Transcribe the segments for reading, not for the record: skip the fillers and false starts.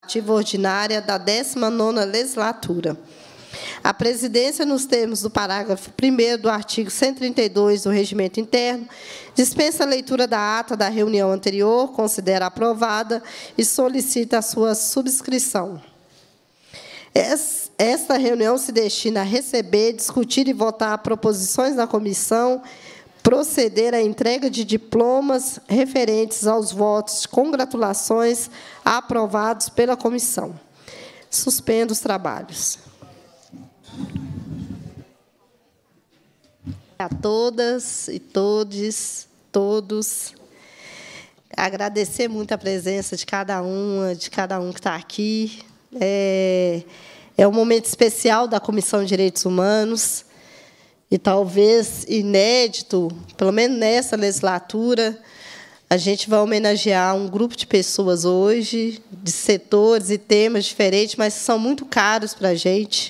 ordinária da 19ª legislatura. A presidência, nos termos do parágrafo 1º do artigo 132 do Regimento Interno, dispensa a leitura da ata da reunião anterior, considera aprovada e solicita a sua subscrição. Esta reunião se destina a receber, discutir e votar proposições da comissão, proceder à entrega de diplomas referentes aos votos de congratulações aprovados pela comissão. Suspendo os trabalhos. A todas e todos, agradecer muito a presença de cada um que está aqui. É um momento especial da Comissão de Direitos Humanos, e talvez inédito, pelo menos nessa legislatura, a gente vai homenagear um grupo de pessoas hoje, de setores e temas diferentes, mas que são muito caros para a gente.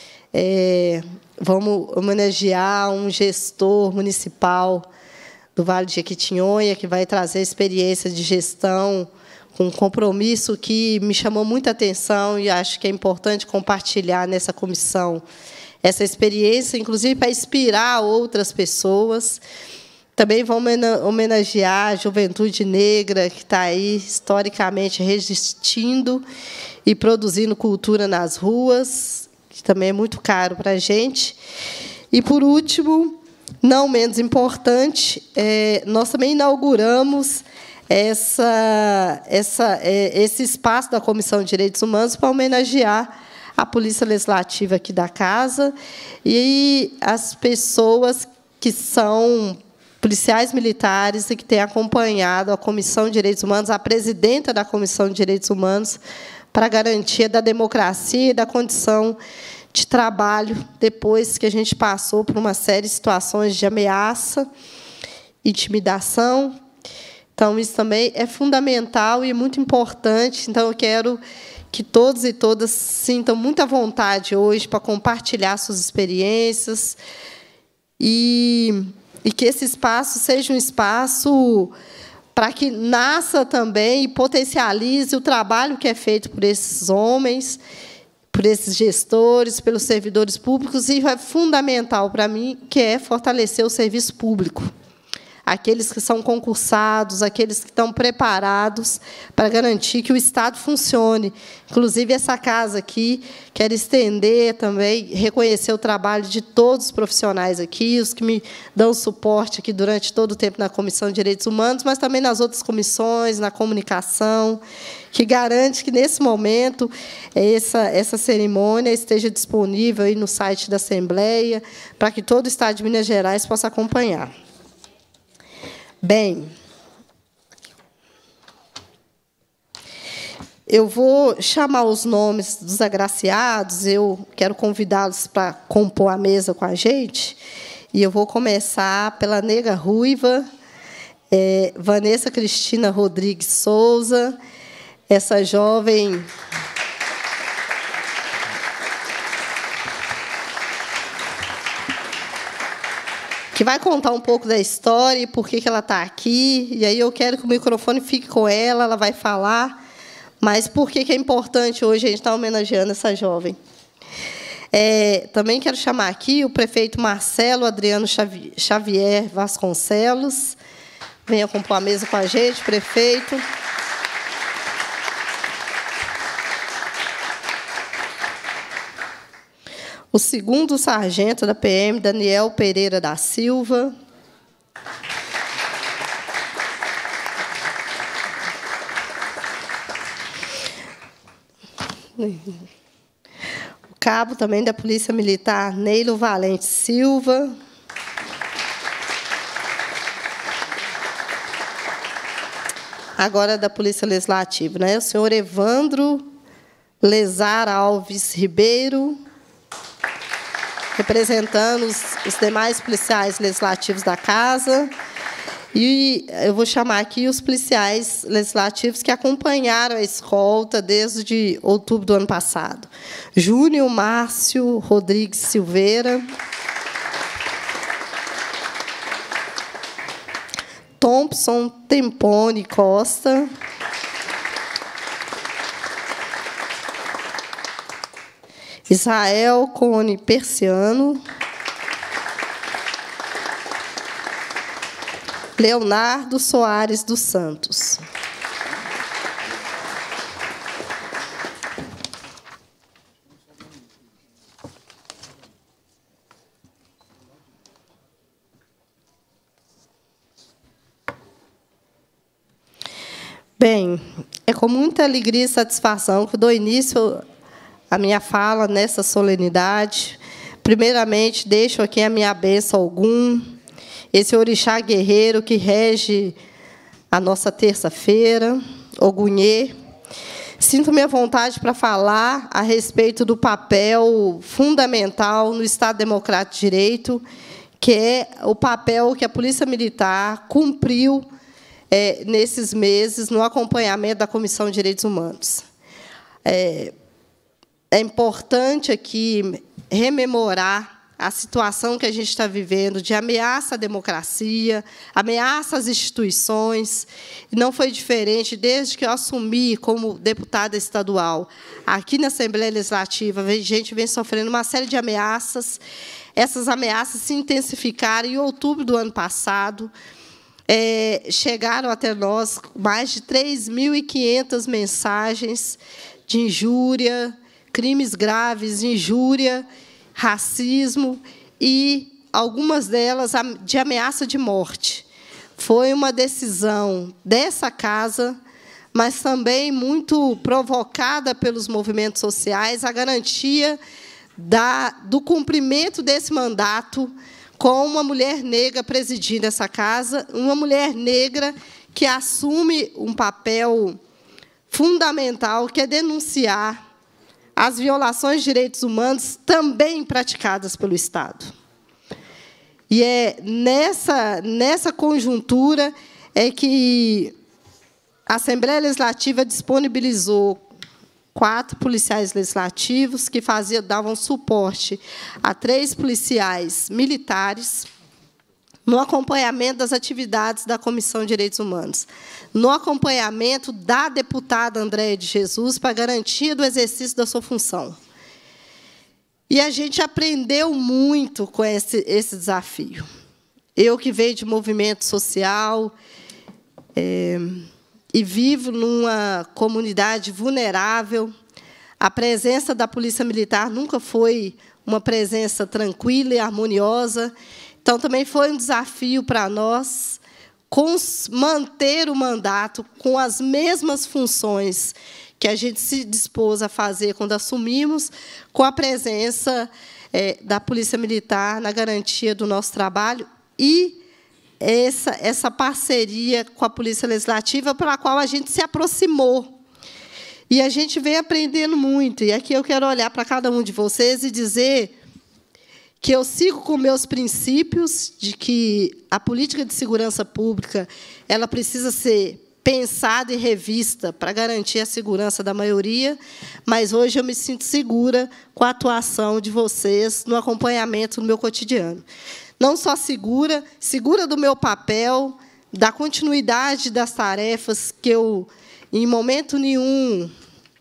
Vamos homenagear um gestor municipal do Vale de Jequitinhonha, que vai trazer experiência de gestão com um compromisso que me chamou muita atenção e acho que é importante compartilhar nessa comissão essa experiência, inclusive para inspirar outras pessoas. Também vamos homenagear a juventude negra, que está aí, historicamente, resistindo e produzindo cultura nas ruas, que também é muito caro para a gente. E, por último, não menos importante, nós também inauguramos esse espaço da Comissão de Direitos Humanos para homenagear a Polícia Legislativa aqui da casa e as pessoas que são policiais militares e que têm acompanhado a Comissão de Direitos Humanos, a presidenta da Comissão de Direitos Humanos, para a garantia da democracia e da condição de trabalho, depois que a gente passou por uma série de situações de ameaça, intimidação. Então, isso também é fundamental e muito importante. Então, eu quero que todos e todas sintam muita vontade hoje para compartilhar suas experiências e que esse espaço seja um espaço para que nasça também e potencialize o trabalho que é feito por esses homens, por esses gestores, pelos servidores públicos, e é fundamental para mim, que é fortalecer o serviço público. Aqueles que são concursados, aqueles que estão preparados para garantir que o Estado funcione. Inclusive, essa casa aqui, quero estender também, reconhecer o trabalho de todos os profissionais aqui, os que me dão suporte aqui durante todo o tempo na Comissão de Direitos Humanos, mas também nas outras comissões, na comunicação, que garante que, nesse momento, essa cerimônia esteja disponível aí no site da Assembleia, para que todo o Estado de Minas Gerais possa acompanhar. Bem, eu vou chamar os nomes dos agraciados, eu quero convidá-los para compor a mesa com a gente, e eu vou começar pela nega ruiva, Vanessa Cristina Rodrigues Souza, essa jovem que vai contar um pouco da história e por que ela está aqui. E aí eu quero que o microfone fique com ela, ela vai falar. Mas por que é importante hoje a gente estar homenageando essa jovem? Também quero chamar aqui o prefeito Marcelo Adriano Xavier Vasconcelos. Venha compor a mesa com a gente, prefeito. O segundo sargento da PM, Daniel Pereira da Silva. O cabo também da Polícia Militar, Neilo Valente Silva. Agora da Polícia Legislativa, né? O senhor Evandro Lezar Alves Ribeiro, representando os demais policiais legislativos da casa. E eu vou chamar aqui os policiais legislativos que acompanharam a escolta desde outubro do ano passado. Júnior Márcio Rodrigues Silveira. Thompson Tempone Costa. Israel Cone Persiano. Leonardo Soares dos Santos. Bem, é com muita alegria e satisfação que dou início à minha fala nessa solenidade. Primeiramente, deixo aqui a minha bênção Ogum, esse orixá guerreiro que rege a nossa terça-feira, Ogunhê. Sinto-me à vontade para falar a respeito do papel fundamental no Estado Democrático de Direito, que é o papel que a Polícia Militar cumpriu nesses meses no acompanhamento da Comissão de Direitos Humanos. É importante aqui rememorar a situação que a gente está vivendo de ameaça à democracia, ameaça às instituições. E não foi diferente desde que eu assumi como deputada estadual. Aqui na Assembleia Legislativa, a gente vem sofrendo uma série de ameaças. Essas ameaças se intensificaram em outubro do ano passado. Chegaram até nós mais de 3.500 mensagens de injúria, crimes graves, injúria, racismo e algumas delas de ameaça de morte. Foi uma decisão dessa casa, mas também muito provocada pelos movimentos sociais, a garantia do cumprimento desse mandato com uma mulher negra presidindo essa casa, uma mulher negra que assume um papel fundamental, que é denunciar as violações de direitos humanos também praticadas pelo Estado. E é nessa conjuntura que a Assembleia Legislativa disponibilizou 4 policiais legislativos que davam suporte a 3 policiais militares no acompanhamento das atividades da Comissão de Direitos Humanos, no acompanhamento da deputada Andréia de Jesus para a garantia do exercício da sua função. E a gente aprendeu muito com esse desafio. Eu, que venho de movimento social e vivo numa comunidade vulnerável, a presença da Polícia Militar nunca foi uma presença tranquila e harmoniosa. Então, também foi um desafio para nós manter o mandato com as mesmas funções que a gente se dispôs a fazer quando assumimos, com a presença da Polícia Militar na garantia do nosso trabalho e essa parceria com a Polícia Legislativa, para a qual a gente se aproximou. E a gente vem aprendendo muito. E aqui eu quero olhar para cada um de vocês e dizer que eu sigo com meus princípios de que a política de segurança pública ela precisa ser pensada e revista para garantir a segurança da maioria, mas hoje eu me sinto segura com a atuação de vocês no acompanhamento do meu cotidiano. Não só segura do meu papel, da continuidade das tarefas que eu, em momento nenhum,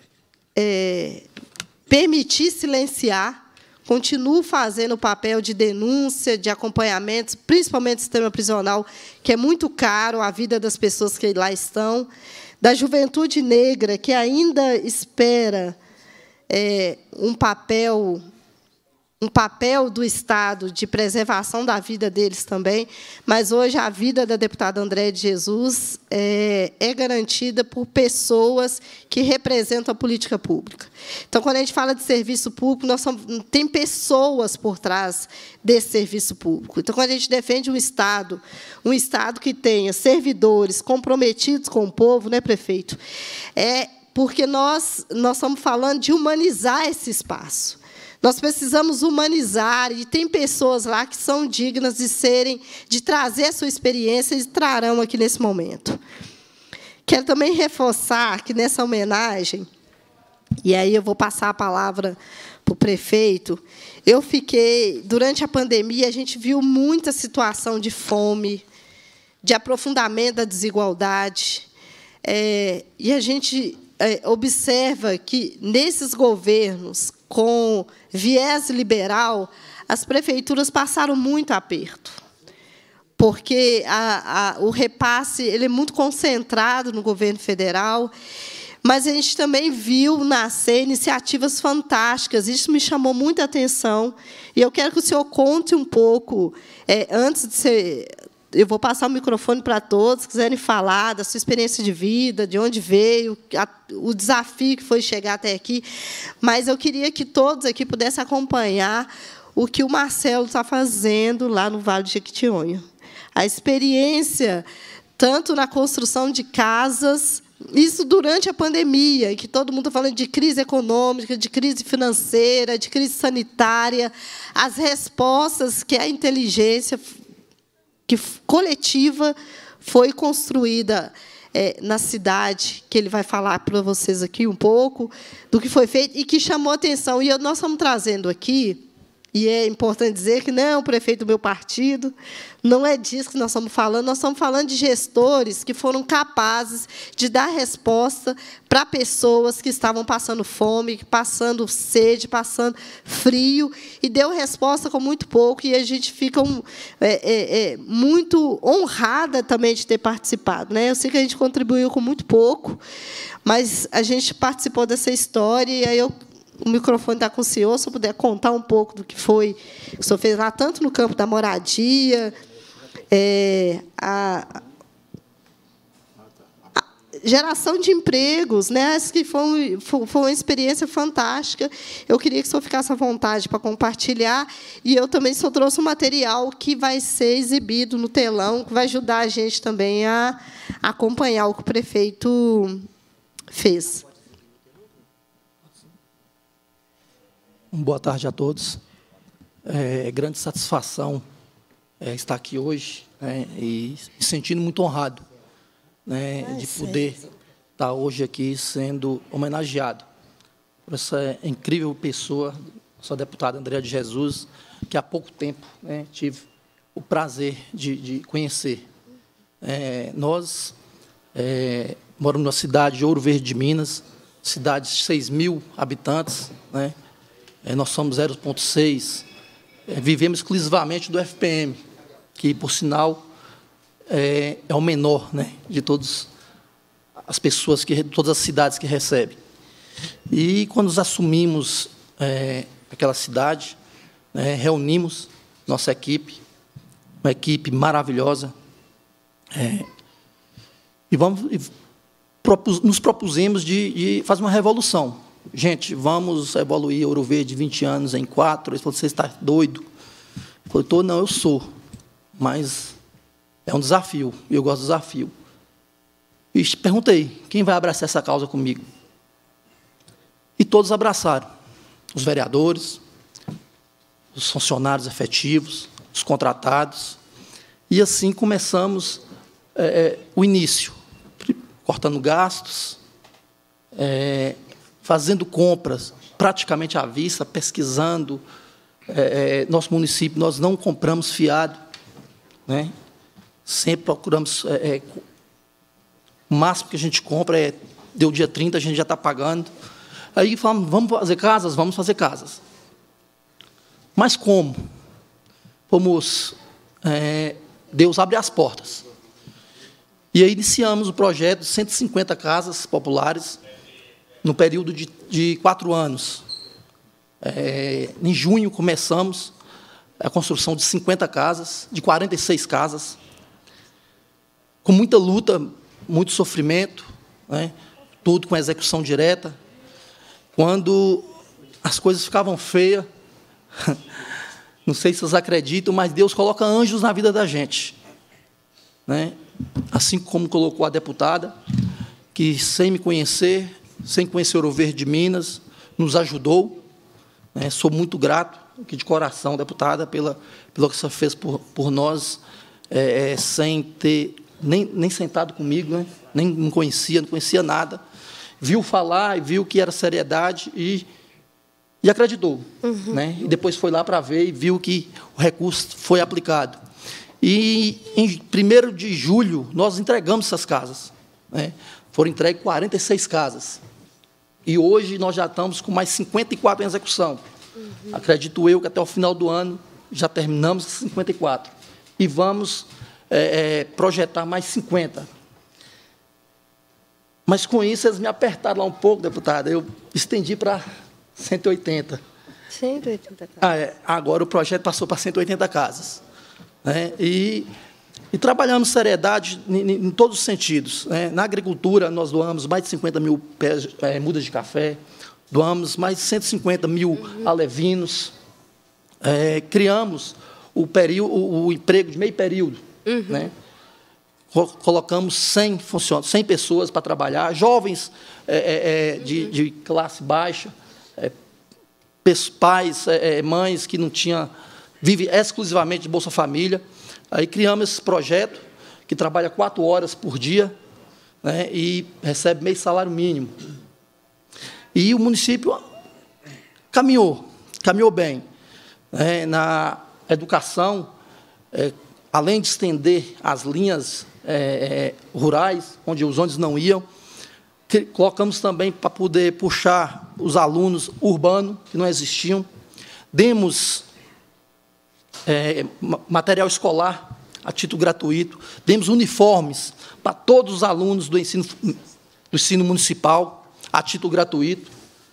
permiti silenciar. Continuo fazendo o papel de denúncia, de acompanhamento, principalmente do sistema prisional, que é muito caro à vida das pessoas que lá estão, da juventude negra, que ainda espera um papel do Estado de preservação da vida deles também, mas hoje a vida da deputada Andréia de Jesus é garantida por pessoas que representam a política pública. Então, quando a gente fala de serviço público, tem pessoas por trás desse serviço público. Então, quando a gente defende um Estado que tenha servidores comprometidos com o povo, né, prefeito? Porque nós estamos falando de humanizar esse espaço. Nós precisamos humanizar, e tem pessoas lá que são dignas de trazer a sua experiência e trarão aqui nesse momento. Quero também reforçar que, nessa homenagem, e aí eu vou passar a palavra para o prefeito, durante a pandemia, a gente viu muita situação de fome, de aprofundamento da desigualdade, e a gente observa que, nesses governos, com viés liberal, as prefeituras passaram muito aperto, porque o repasse ele é muito concentrado no governo federal, mas a gente também viu nascer iniciativas fantásticas. Isso me chamou muita atenção, e eu quero que o senhor conte um pouco, antes de ser... Eu vou passar o microfone para todos, se quiserem falar da sua experiência de vida, de onde veio, o desafio que foi chegar até aqui. Mas eu queria que todos aqui pudessem acompanhar o que o Marcelo está fazendo lá no Vale do Jequitinhonha. A experiência, tanto na construção de casas, isso durante a pandemia, em que todo mundo está falando de crise econômica, de crise financeira, de crise sanitária, as respostas que a inteligência coletiva foi construída na cidade, que ele vai falar para vocês aqui um pouco do que foi feito e que chamou atenção. E nós estamos trazendo aqui, e é importante dizer que não é o prefeito do meu partido, não é disso que nós estamos falando de gestores que foram capazes de dar resposta para pessoas que estavam passando fome, passando sede, passando frio, e deu resposta com muito pouco, e a gente fica muito honrada também de ter participado, né? Eu sei que a gente contribuiu com muito pouco, mas a gente participou dessa história, e aí o microfone está com o senhor, se eu puder contar um pouco do que foi que o senhor fez lá, tanto no campo da moradia, a geração de empregos, né? Acho que foi uma experiência fantástica. Eu queria que o senhor ficasse à vontade para compartilhar, e eu também só trouxe um material que vai ser exibido no telão, que vai ajudar a gente também a acompanhar o que o prefeito fez. Boa tarde a todos. Grande satisfação estar aqui hoje, né, e me sentindo muito honrado, né, de poder estar hoje aqui sendo homenageado por essa incrível pessoa, sua deputada Andréa de Jesus, que há pouco tempo, né, tive o prazer de conhecer. Nós moramos numa cidade de Ouro Verde de Minas, cidade de 6.000 habitantes, né? Nós somos 0,6, vivemos exclusivamente do FPM, que, por sinal, é o menor, né, de todas as pessoas, todas as cidades que recebem. E, quando nos assumimos aquela cidade, né, reunimos nossa equipe, uma equipe maravilhosa, e nos propusemos de fazer uma revolução. Gente, vamos evoluir Ouro Verde de 20 anos em 4. Ele falou, você está doido? Eu falei, não, eu sou. Mas é um desafio, e eu gosto do desafio. E perguntei, quem vai abraçar essa causa comigo? E todos abraçaram. Os vereadores, os funcionários efetivos, os contratados. E assim começamos o início, cortando gastos, fazendo compras praticamente à vista, pesquisando. Nosso município, nós não compramos fiado, né? Sempre procuramos, o máximo que a gente compra deu dia 30, a gente já está pagando. Aí falamos, vamos fazer casas? Vamos fazer casas. Mas como? Deus abre as portas. E aí iniciamos o projeto de 150 casas populares, no período de 4 anos. Em junho, começamos a construção de 50 casas, de 46 casas, com muita luta, muito sofrimento, né, tudo com execução direta. Quando as coisas ficavam feias, não sei se vocês acreditam, mas Deus coloca anjos na vida da gente, né? Assim como colocou a deputada, que, sem me conhecer, sem conhecer Ouro Verde de Minas, nos ajudou, né? Sou muito grato, aqui de coração, deputada, pelo que você fez por nós, sem ter nem sentado comigo, né? Nem me conhecia, não conhecia nada. Viu falar e viu que era seriedade e acreditou. Uhum. Né? E depois foi lá para ver e viu que o recurso foi aplicado. E, em 1º de julho, nós entregamos essas casas. Né? Foram entregues 46 casas. E hoje nós já estamos com mais 54 em execução. Acredito eu que até o final do ano já terminamos 54. E vamos projetar mais 50. Mas, com isso, eles me apertaram lá um pouco, deputada. Eu estendi para 180. 180 casas. Agora o projeto passou para 180 casas. Né? E trabalhamos seriedade em todos os sentidos. Né? Na agricultura, nós doamos mais de 50 mil mudas de café, doamos mais de 150 mil alevinos, criamos o emprego de meio período. Né? Colocamos 100 pessoas para trabalhar, jovens de classe baixa, pais, mães que não tinham, vivem exclusivamente de Bolsa Família. Aí criamos esse projeto, que trabalha 4 horas por dia, né, e recebe meio salário mínimo. E o município caminhou bem. Né, na educação, além de estender as linhas rurais, onde os ônibus não iam, colocamos também para poder puxar os alunos urbanos, que não existiam. Demos material escolar a título gratuito, demos uniformes para todos os alunos do ensino municipal, a título gratuito.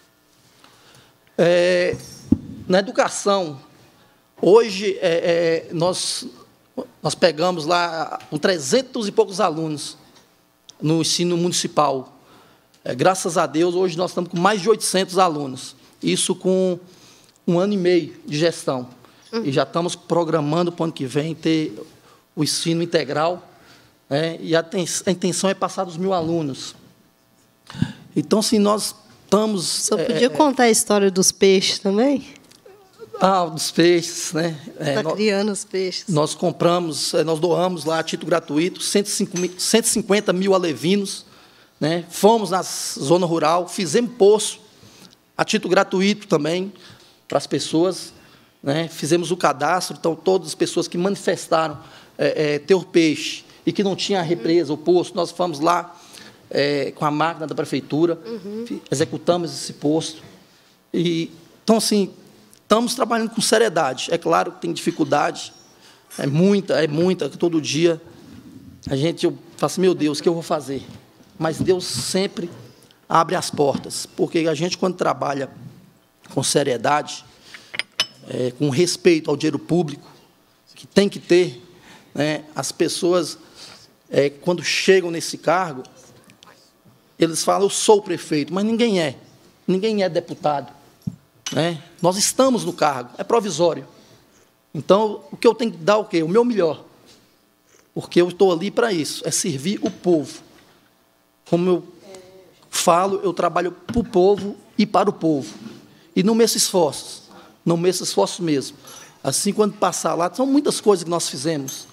Na educação, hoje, nós pegamos lá com 300 e poucos alunos no ensino municipal. Graças a Deus, hoje nós estamos com mais de 800 alunos. Isso com 1 ano e meio de gestão. E já estamos programando para o ano que vem ter o ensino integral. E a intenção é passar dos 1.000 alunos. Então, assim, nós estamos... Só podia contar a história dos peixes também? Dos peixes, né? Está criando os peixes. Nós doamos lá a título gratuito, 150 mil alevinos, né? Fomos na zona rural, fizemos poço a título gratuito também para as pessoas, né? Fizemos o cadastro, então todas as pessoas que manifestaram ter o peixe e que não tinha a represa, o poço, nós fomos lá com a máquina da prefeitura, executamos esse poço. Então, assim, estamos trabalhando com seriedade. É claro que tem dificuldade, é muita, que todo dia eu falo assim, meu Deus, o que eu vou fazer? Mas Deus sempre abre as portas, porque a gente, quando trabalha com seriedade, com respeito ao dinheiro público, que tem que ter, né, as pessoas, quando chegam nesse cargo, eles falam, eu sou o prefeito, mas ninguém é deputado. Né? Nós estamos no cargo, é provisório. Então, o que eu tenho que dar, o quê? O meu melhor. Porque eu estou ali para isso, é servir o povo. Como eu falo, eu trabalho para o povo e para o povo. E não meço esforços, mesmo. Assim, quando passar lá, são muitas coisas que nós fizemos.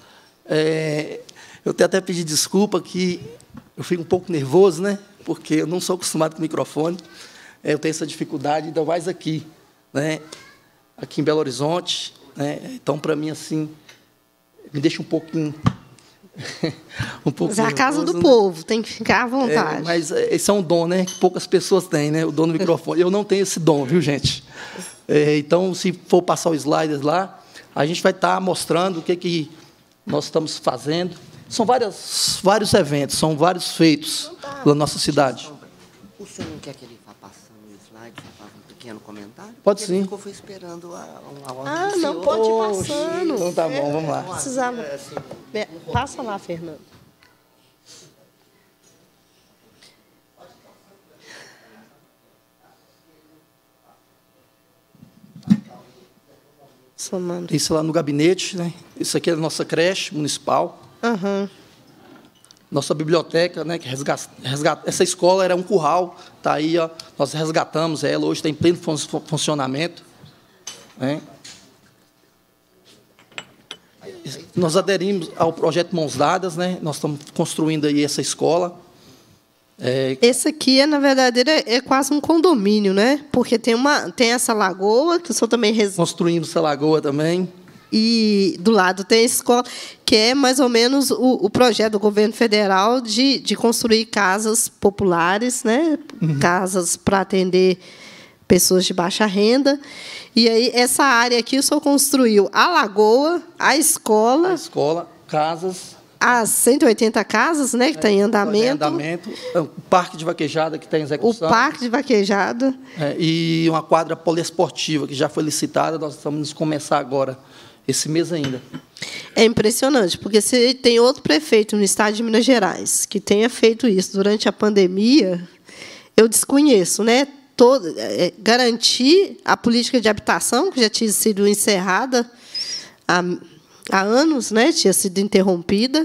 Eu tenho até pedir desculpa, que eu fico um pouco nervoso, né? Porque eu não sou acostumado com microfone. Eu tenho essa dificuldade, ainda mais aqui, né? Aqui em Belo Horizonte. Né? Então, para mim, assim, me deixa um pouquinho... Mas é a casa do povo, tem que ficar à vontade. Mas esse é um dom, né? Que poucas pessoas têm, né? O dom do microfone. Eu não tenho esse dom, viu, gente? Então, se for passar os slides lá, a gente vai estar mostrando o que nós estamos fazendo. São vários eventos, são vários feitos na nossa cidade. O senhor não quer que ele vá passando o slide, vá fazer um pequeno comentário? Pode sim. Ele ficou esperando a não, pode ir passando. Então tá bom, vamos lá. Precisava. Passa lá, Fernando. Somando. Isso lá no gabinete, né? Isso aqui é a nossa creche municipal. Nossa biblioteca, né? Que essa escola era um curral, tá aí, ó, nós resgatamos ela, hoje está em pleno funcionamento. Né? Nós aderimos ao projeto Mãos Dadas, né? Nós estamos construindo aí essa escola. Esse aqui, na verdade, é quase um condomínio, né? Porque tem essa lagoa, que o senhor também... Construímos essa lagoa também. E do lado tem a escola, que é mais ou menos o projeto do governo federal de construir casas populares, né? Casas para atender pessoas de baixa renda. E aí, essa área aqui, o senhor construiu a lagoa, a escola... A escola, casas... As 180 casas, né, que está em andamento. O parque de vaquejada, que está em execução. O parque de vaquejada. E uma quadra poliesportiva, que já foi licitada, nós estamos começar agora, esse mês ainda. É impressionante, porque se tem outro prefeito no estado de Minas Gerais que tenha feito isso durante a pandemia, eu desconheço, né? Garantir a política de habitação, que já tinha sido encerrada há anos, né? Tinha sido interrompida,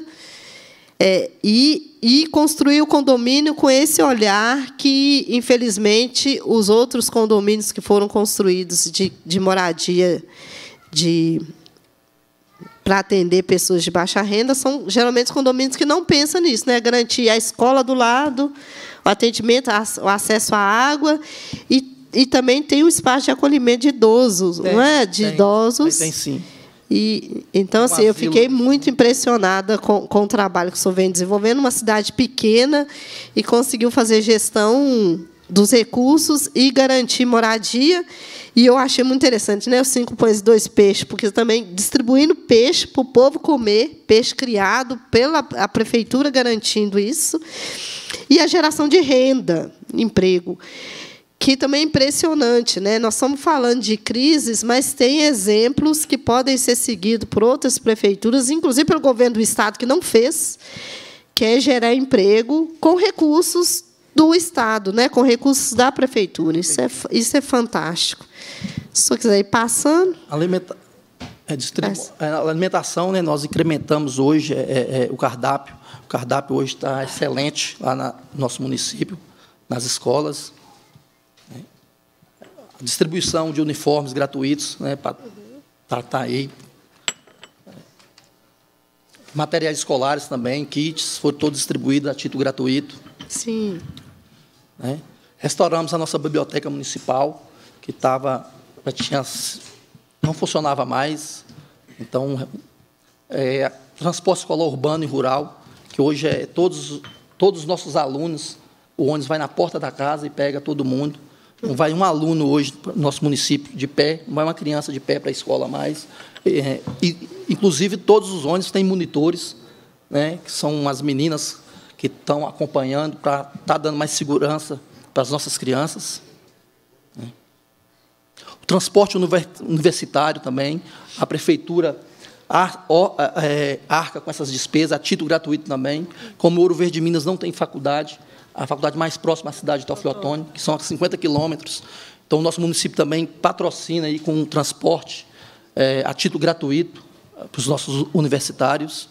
e construir o condomínio com esse olhar que, infelizmente, os outros condomínios que foram construídos de moradia para atender pessoas de baixa renda são geralmente condomínios que não pensam nisso, né? Garantir a escola do lado, o atendimento, o acesso à água e também tem um espaço de acolhimento de idosos, não é? De idosos. Tem sim. Então, assim, eu fiquei muito impressionada com o trabalho que o senhor vem desenvolvendo numa cidade pequena e conseguiu fazer gestão dos recursos e garantir moradia. E eu achei muito interessante, né? Os 5 pães e 2 peixes, porque também distribuindo peixe para o povo comer, peixe criado pela a prefeitura garantindo isso, e a geração de renda, emprego, que também é impressionante, né? Nós estamos falando de crises, mas tem exemplos que podem ser seguidos por outras prefeituras, inclusive pelo governo do estado, que não fez, que é gerar emprego com recursos do estado, né? Com recursos da prefeitura. Isso é fantástico. Se o senhor quiser ir passando. A alimentação, né? Nós incrementamos hoje o cardápio. O cardápio hoje está excelente lá no nosso município, nas escolas. A distribuição de uniformes gratuitos, né, para estar aí. Materiais escolares também, kits, foram todos distribuídos a título gratuito. Sim. Né? Restauramos a nossa biblioteca municipal, que não funcionava mais. Então, transporte escolar urbano e rural, que hoje todos os nossos alunos, o ônibus vai na porta da casa e pega todo mundo. Não vai um aluno hoje no nosso município de pé, não vai uma criança de pé para a escola mais. Inclusive, todos os ônibus têm monitores, né, que são as meninas que estão acompanhando para estar dando mais segurança para as nossas crianças. O transporte universitário também, a prefeitura arca com essas despesas, a título gratuito também. Como Ouro Verde de Minas não tem faculdade, a faculdade mais próxima à cidade de Teófilo Otoni, que são a 50 quilômetros. Então, o nosso município também patrocina aí com transporte a título gratuito para os nossos universitários.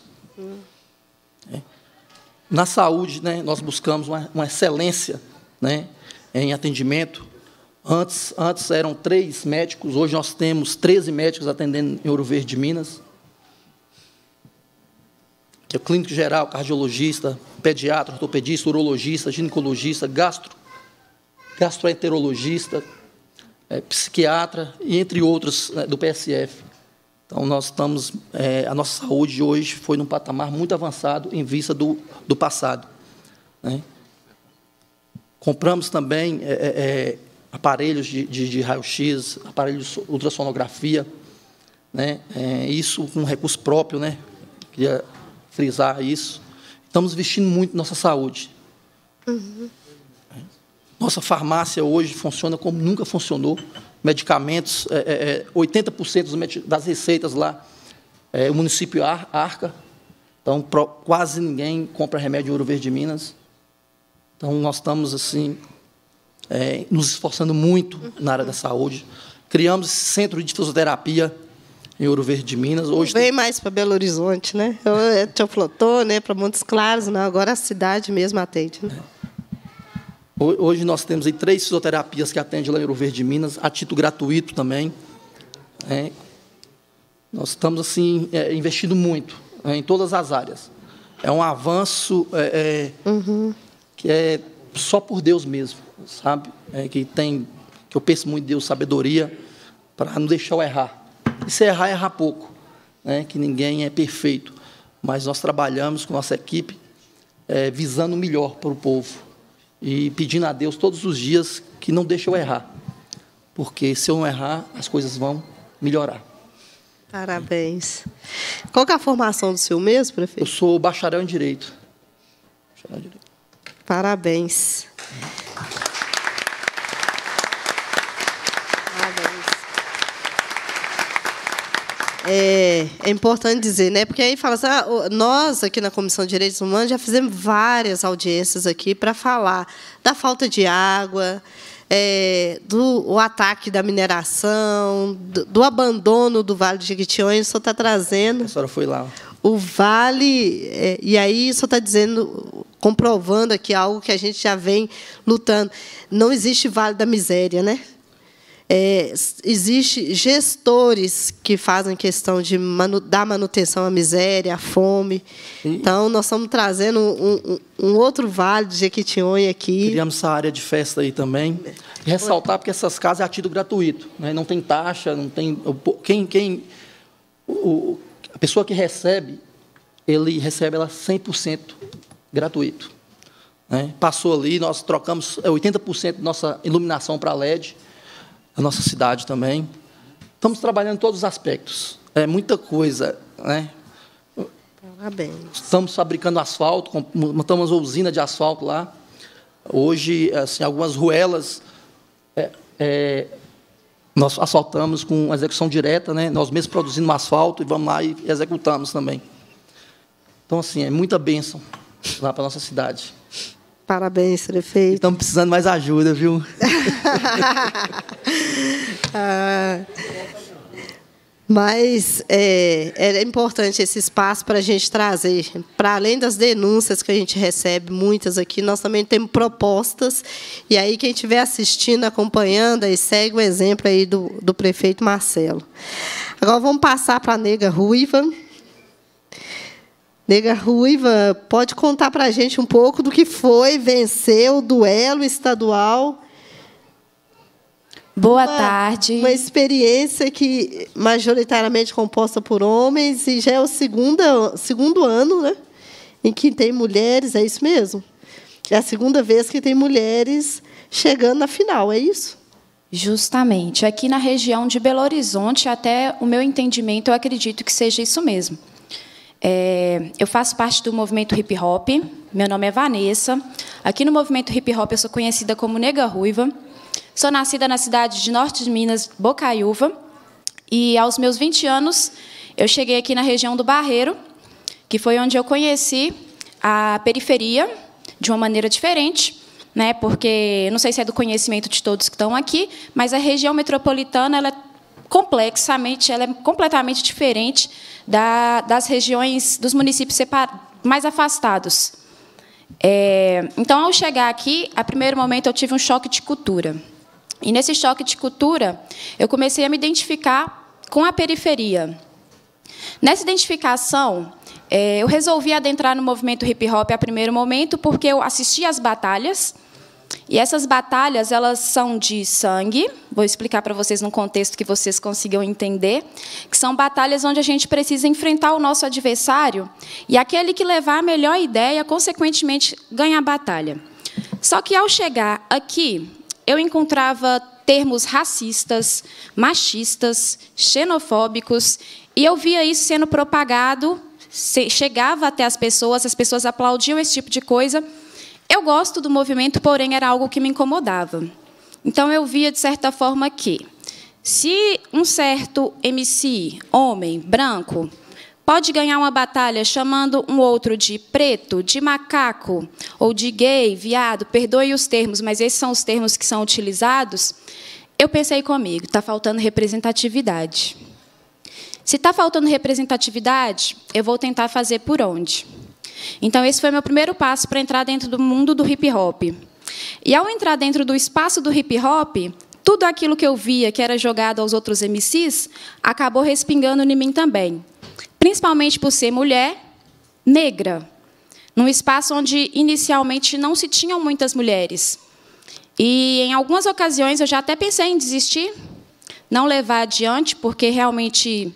Na saúde, né, nós buscamos uma excelência, né, em atendimento. Antes eram 3 médicos, hoje nós temos 13 médicos atendendo em Ouro Verde de Minas. Que é o clínico geral, cardiologista, pediatra, ortopedista, urologista, ginecologista, gastroenterologista, psiquiatra, e entre outros, né, do PSF. Então, nós estamos... a nossa saúde hoje foi num patamar muito avançado em vista do passado. Né? Compramos também aparelhos de raio-x, aparelhos de ultrassonografia, né? Isso com recurso próprio, né? Queria frisar isso. Estamos investindo muito em nossa saúde. Nossa farmácia hoje funciona como nunca funcionou. Medicamentos, 80% das receitas lá, o município arca. Então, quase ninguém compra remédio em Ouro Verde de Minas. Então, nós estamos, assim, nos esforçando muito na área da saúde. Criamos esse centro de fisioterapia em Ouro Verde de Minas. Hoje vem mais para Belo Horizonte, né? Teófilo Otoni, né? Para Montes Claros, não. Agora a cidade mesmo atende. Né? Hoje nós temos aí 3 fisioterapias que atendem lá em Ouro Verde de Minas, a título gratuito também. Nós estamos, assim, investindo muito em todas as áreas. É um avanço que é só por Deus mesmo, sabe? Que eu penso muito em Deus, sabedoria, para não deixar eu errar. E se errar, errar pouco. né, que ninguém é perfeito, mas nós trabalhamos com nossa equipe visando o melhor para o povo e pedindo a Deus todos os dias que não deixe eu errar, porque se eu não errar, as coisas vão melhorar. Parabéns. Qual que é a formação do senhor mesmo, prefeito? Eu sou bacharel em Direito. Parabéns. É importante dizer, né? Porque aí fala assim, nós aqui na Comissão de Direitos Humanos já fizemos várias audiências aqui para falar da falta de água, do ataque da mineração, do abandono do Vale de Jequitinhonha. O senhor está trazendo. A senhora foi lá. O Vale, e aí o senhor está dizendo, comprovando aqui algo que a gente já vem lutando. Não existe Vale da Miséria, né? Existem gestores que fazem questão de dar manutenção à miséria, à fome. Então, nós estamos trazendo um outro Vale de Jequitinhonha aqui. Criamos essa área de festa aí também. E ressaltar, porque essas casas é a título gratuito, né? Não tem taxa, não tem... A pessoa que recebe, ele recebe ela 100% gratuito, né? Passou ali, nós trocamos 80% da nossa iluminação para LED, a nossa cidade também. Estamos trabalhando em todos os aspectos. É muita coisa, né? Parabéns. Estamos fabricando asfalto, montamos uma usina de asfalto lá. Hoje, assim, algumas ruelas nós asfaltamos com execução direta, né? Nós mesmos produzimos asfalto e vamos lá e executamos também. Então, assim, é muita bênção lá para a nossa cidade. Parabéns, prefeito. Estamos precisando mais ajuda, viu? Mas é importante esse espaço para a gente trazer, para além das denúncias que a gente recebe, muitas aqui, nós também temos propostas, e aí quem estiver assistindo, acompanhando, aí segue o exemplo aí do prefeito Marcelo. Agora vamos passar para a Nega Ruiva. Nega Ruiva, pode contar para a gente um pouco do que foi vencer o duelo estadual? Boa tarde. Uma experiência que majoritariamente composta por homens e já é o segundo ano, né, em que tem mulheres, é isso mesmo? É a segunda vez que tem mulheres chegando na final, é isso? Justamente. Aqui na região de Belo Horizonte, até o meu entendimento, eu acredito que seja isso mesmo. Eu faço parte do movimento hip hop, meu nome é Vanessa. Aqui no movimento hip hop eu sou conhecida como Nega Ruiva. Sou nascida na cidade de Norte de Minas, Bocaiúva, e aos meus 20 anos eu cheguei aqui na região do Barreiro, que foi onde eu conheci a periferia de uma maneira diferente, né? Porque não sei se é do conhecimento de todos que estão aqui, mas a região metropolitana ela é completamente diferente das regiões dos municípios mais afastados. Então, ao chegar aqui, a primeiro momento eu tive um choque de cultura. E nesse choque de cultura, eu comecei a me identificar com a periferia. Nessa identificação, eu resolvi adentrar no movimento hip hop a primeiro momento porque eu assisti às batalhas. E essas batalhas, elas são de sangue. Vou explicar para vocês num contexto que vocês consigam entender, que são batalhas onde a gente precisa enfrentar o nosso adversário e aquele que levar a melhor ideia, consequentemente, ganha a batalha. Só que, ao chegar aqui, eu encontrava termos racistas, machistas, xenofóbicos, e eu via isso sendo propagado, chegava até as pessoas aplaudiam esse tipo de coisa. Eu gosto do movimento, porém, era algo que me incomodava. Então, eu via, de certa forma, que, se um certo MC, homem, branco, pode ganhar uma batalha chamando um outro de preto, de macaco, ou de gay, viado, perdoe os termos, mas esses são os termos que são utilizados, eu pensei comigo, está faltando representatividade. Se está faltando representatividade, eu vou tentar fazer por onde? Então, esse foi meu primeiro passo para entrar dentro do mundo do hip-hop. E, ao entrar dentro do espaço do hip-hop, tudo aquilo que eu via que era jogado aos outros MCs acabou respingando em mim também. Principalmente por ser mulher, negra, num espaço onde, inicialmente, não se tinham muitas mulheres. E, em algumas ocasiões, eu já até pensei em desistir, não levar adiante, porque, realmente,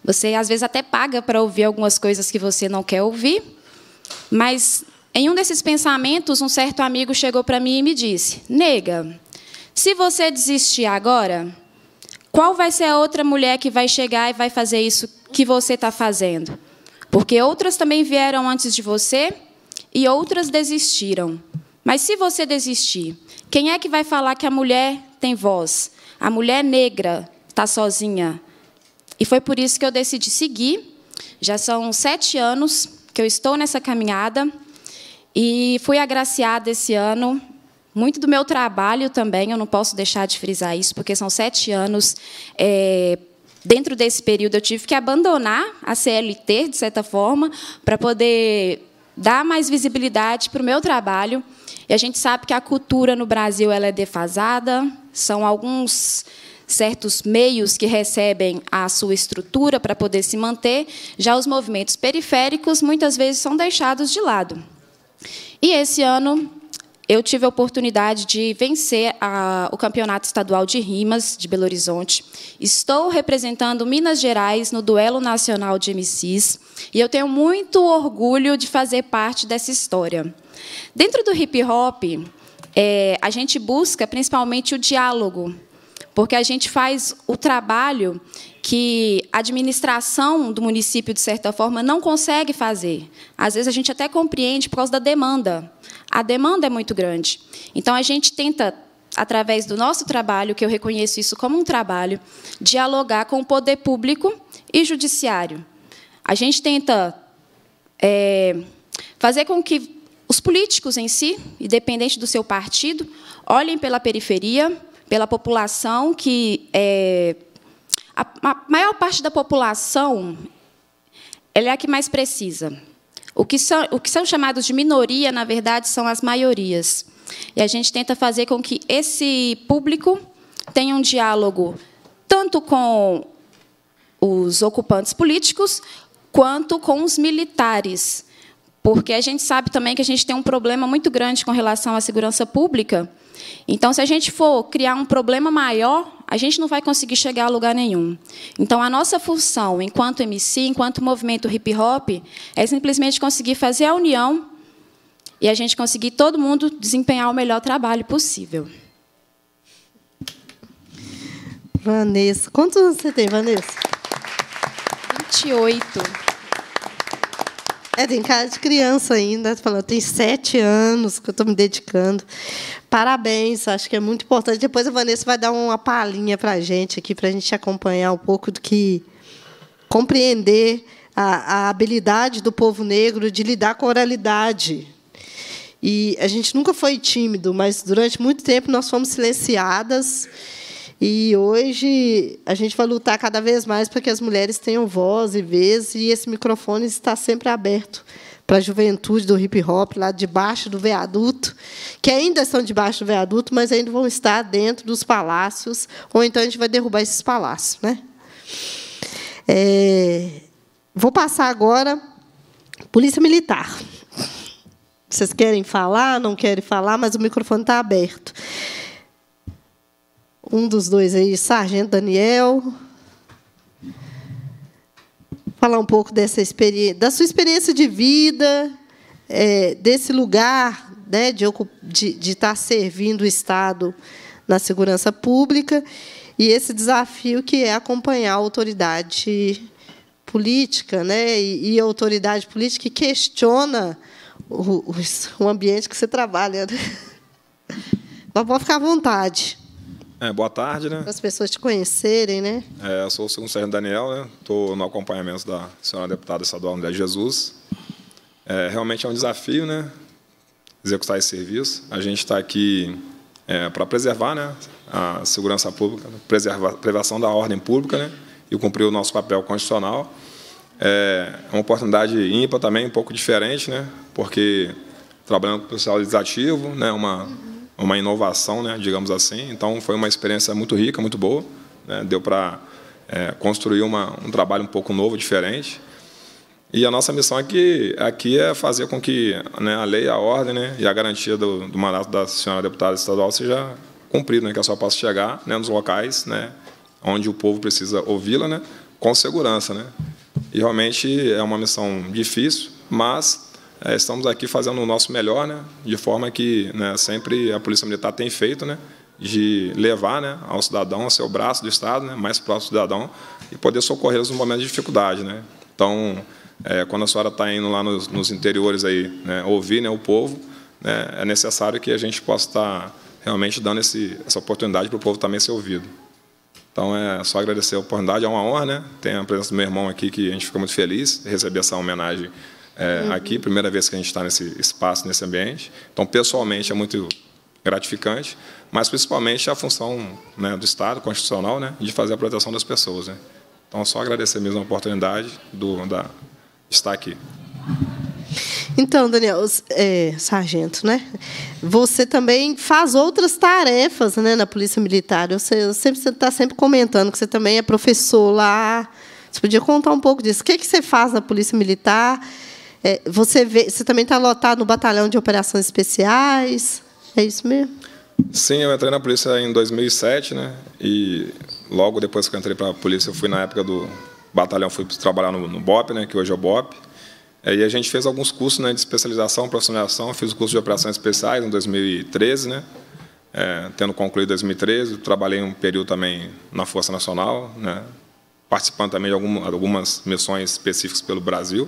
Você, às vezes, até paga para ouvir algumas coisas que você não quer ouvir, mas, em um desses pensamentos, um certo amigo chegou para mim e me disse: nega, se você desistir agora, qual vai ser a outra mulher que vai chegar e vai fazer isso que você está fazendo? Porque outras também vieram antes de você e outras desistiram. Mas, se você desistir, quem é que vai falar que a mulher tem voz? A mulher negra está sozinha. E foi por isso que eu decidi seguir. Já são 7 anos que eu estou nessa caminhada e fui agraciada esse ano. Muito do meu trabalho também, eu não posso deixar de frisar isso, porque são 7 anos. Dentro desse período, eu tive que abandonar a CLT, de certa forma, para poder dar mais visibilidade para o meu trabalho. E a gente sabe que a cultura no Brasil ela é defasada, são alguns certos meios que recebem a sua estrutura para poder se manter, já os movimentos periféricos, muitas vezes, são deixados de lado. E, esse ano, eu tive a oportunidade de vencer o Campeonato Estadual de Rimas de Belo Horizonte. Estou representando Minas Gerais no Duelo Nacional de MCs, e eu tenho muito orgulho de fazer parte dessa história. Dentro do hip-hop, a gente busca, principalmente, o diálogo, porque a gente faz o trabalho que a administração do município, de certa forma, não consegue fazer. Às vezes, a gente até compreende por causa da demanda. A demanda é muito grande. Então, a gente tenta, através do nosso trabalho, que eu reconheço isso como um trabalho, dialogar com o poder público e judiciário. A gente tenta fazer com que os políticos em si, independente do seu partido, olhem pela periferia, pela população, que a maior parte da população ela é a que mais precisa. O que são chamados de minoria, na verdade, são as maiorias. E a gente tenta fazer com que esse público tenha um diálogo tanto com os ocupantes políticos quanto com os militares. Porque a gente sabe também que a gente tem um problema muito grande com relação à segurança pública. Então, se a gente for criar um problema maior, a gente não vai conseguir chegar a lugar nenhum. Então, a nossa função, enquanto MC, enquanto movimento hip-hop, é simplesmente conseguir fazer a união e a gente conseguir, todo mundo, desempenhar o melhor trabalho possível. Vanessa. Quantos anos você tem, Vanessa? 28. Tem cara de criança ainda. Falando, tem 7 anos que eu estou me dedicando. Parabéns, acho que é muito importante. Depois a Vanessa vai dar uma palhinha para a gente aqui, para a gente acompanhar um pouco do que compreender a habilidade do povo negro de lidar com a oralidade. E a gente nunca foi tímido, mas durante muito tempo nós fomos silenciadas. E hoje a gente vai lutar cada vez mais para que as mulheres tenham voz e vez, e esse microfone está sempre aberto para a juventude do hip-hop, lá debaixo do viaduto, que ainda estão debaixo do viaduto, mas ainda vão estar dentro dos palácios, ou então a gente vai derrubar esses palácios, né? Vou passar agora Polícia Militar. Vocês querem falar, não querem falar, mas o microfone está aberto. Um dos dois aí, Sargento Daniel. Falar um pouco dessa experiência, da sua experiência de vida, desse lugar, né, de estar servindo o Estado na segurança pública, e esse desafio que é acompanhar a autoridade política, né, e a autoridade política que questiona o ambiente que você trabalha. Né? Mas pode ficar à vontade. Boa tarde, né? Para as pessoas te conhecerem, né? Eu sou o segundo sargento Daniel, né? Estou no acompanhamento da senhora deputada estadual André Jesus. Realmente é um desafio, né? Executar esse serviço. A gente está aqui para preservar, né, a segurança pública, preservação da ordem pública, né? E cumprir o nosso papel constitucional. É uma oportunidade ímpar também, um pouco diferente, né? Porque trabalhando com o policial legislativo, né? Uma inovação, né, digamos assim. Então, foi uma experiência muito rica, muito boa. Né, deu para construir um trabalho um pouco novo, diferente. E a nossa missão aqui é fazer com que, né, a lei, a ordem, né, e a garantia do mandato da senhora deputada estadual seja cumprida, né, que a senhora possa chegar, né, nos locais, né, onde o povo precisa ouvi-la, né, com segurança, né? E realmente é uma missão difícil, mas estamos aqui fazendo o nosso melhor, né? De forma que, né, sempre a Polícia Militar tem feito, né? De levar, né, ao cidadão, ao seu braço do Estado, né, mais próximo do cidadão, e poder socorrê-los no momento de dificuldade, né? Então, quando a senhora está indo lá nos interiores aí, né, ouvir, né, o povo, né, é necessário que a gente possa estar realmente dando essa oportunidade para o povo também ser ouvido. Então, é só agradecer a oportunidade, é uma honra, né? Tem a presença do meu irmão aqui, que a gente fica muito feliz de receber essa homenagem aqui, primeira vez que a gente está nesse espaço, nesse ambiente. Então, pessoalmente, é muito gratificante, mas principalmente a função, né, do Estado constitucional, né, de fazer a proteção das pessoas, né? Então, só agradecer mesmo a oportunidade de estar aqui. Então, Daniel, sargento, né? Você também faz outras tarefas, né, na Polícia Militar. Você está sempre comentando que você também é professor lá. Você podia contar um pouco disso? O que você faz na Polícia Militar? Você também está lotado no Batalhão de Operações Especiais? É isso mesmo? Sim, eu entrei na polícia em 2007, né? E logo depois que eu entrei para a polícia, eu fui na época do batalhão, fui trabalhar no BOP, né? Que hoje é o BOP. E a gente fez alguns cursos, né, de especialização, profissionalização. Eu fiz o curso de operações especiais em 2013, né? Tendo concluído em 2013, trabalhei um período também na Força Nacional, né? Participando também de algumas missões específicas pelo Brasil.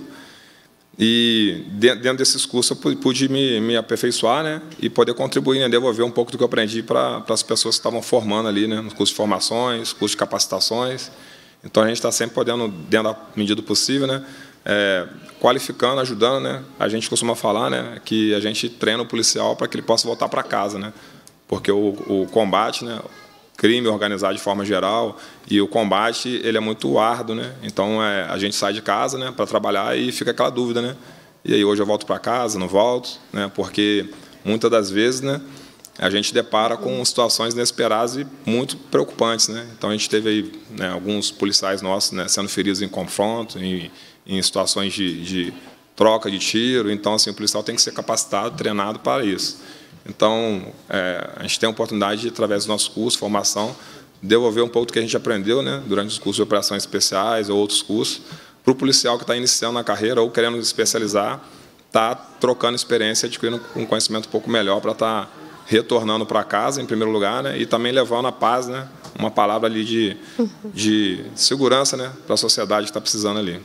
E dentro desses cursos eu pude me aperfeiçoar, né, e poder contribuir, né, devolver um pouco do que eu aprendi para as pessoas que estavam formando ali, né, nos cursos de formações, cursos de capacitações. Então a gente está sempre podendo, dentro da medida do possível, né, qualificando, ajudando, né. A gente costuma falar, né, que a gente treina o policial para que ele possa voltar para casa, né, porque o combate, né, crime organizado de forma geral, e o combate ele é muito árduo, né? Então a gente sai de casa, né, para trabalhar e fica aquela dúvida, né? E aí hoje eu volto para casa, não volto, né? Porque muitas das vezes, né, a gente depara com situações inesperadas e muito preocupantes, né? Então a gente teve aí, né, alguns policiais nossos, né, sendo feridos em confronto, em situações de troca de tiro. Então assim, o policial tem que ser capacitado, treinado para isso. Então, a gente tem a oportunidade de, através do nosso curso, formação, devolver um pouco do que a gente aprendeu, né, durante os cursos de operações especiais ou outros cursos, para o policial que está iniciando na carreira ou querendo se especializar, está trocando experiência, adquirindo um conhecimento um pouco melhor para estar retornando para casa, em primeiro lugar, né, e também levando a paz, né, uma palavra ali de segurança, né, para a sociedade que está precisando ali.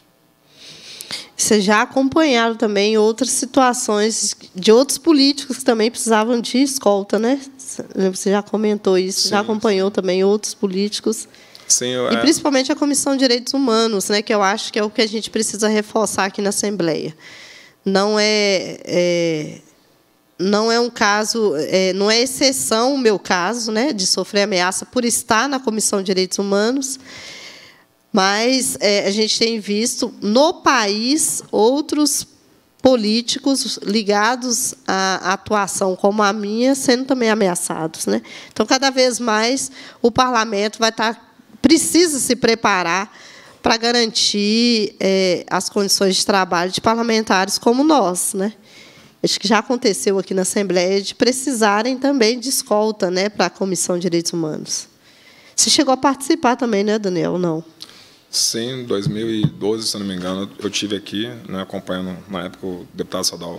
Vocês já acompanharam também outras situações de outros políticos que também precisavam de escolta, né? Você já comentou isso, sim, já acompanhou também outros políticos. Sim, e principalmente a Comissão de Direitos Humanos, né, que eu acho que é o que a gente precisa reforçar aqui na Assembleia. Não é um caso, não é exceção o meu caso, né, de sofrer ameaça por estar na Comissão de Direitos Humanos. Mas a gente tem visto no país outros políticos ligados à atuação como a minha sendo também ameaçados, né? Então, cada vez mais o parlamento precisa se preparar para garantir as condições de trabalho de parlamentares como nós, né? Acho que já aconteceu aqui na Assembleia de precisarem também de escolta, né, para a Comissão de Direitos Humanos. Você chegou a participar também, né, Daniel? Não? Sim, em 2012, se não me engano, eu estive aqui, né, acompanhando, na época, o deputado estadual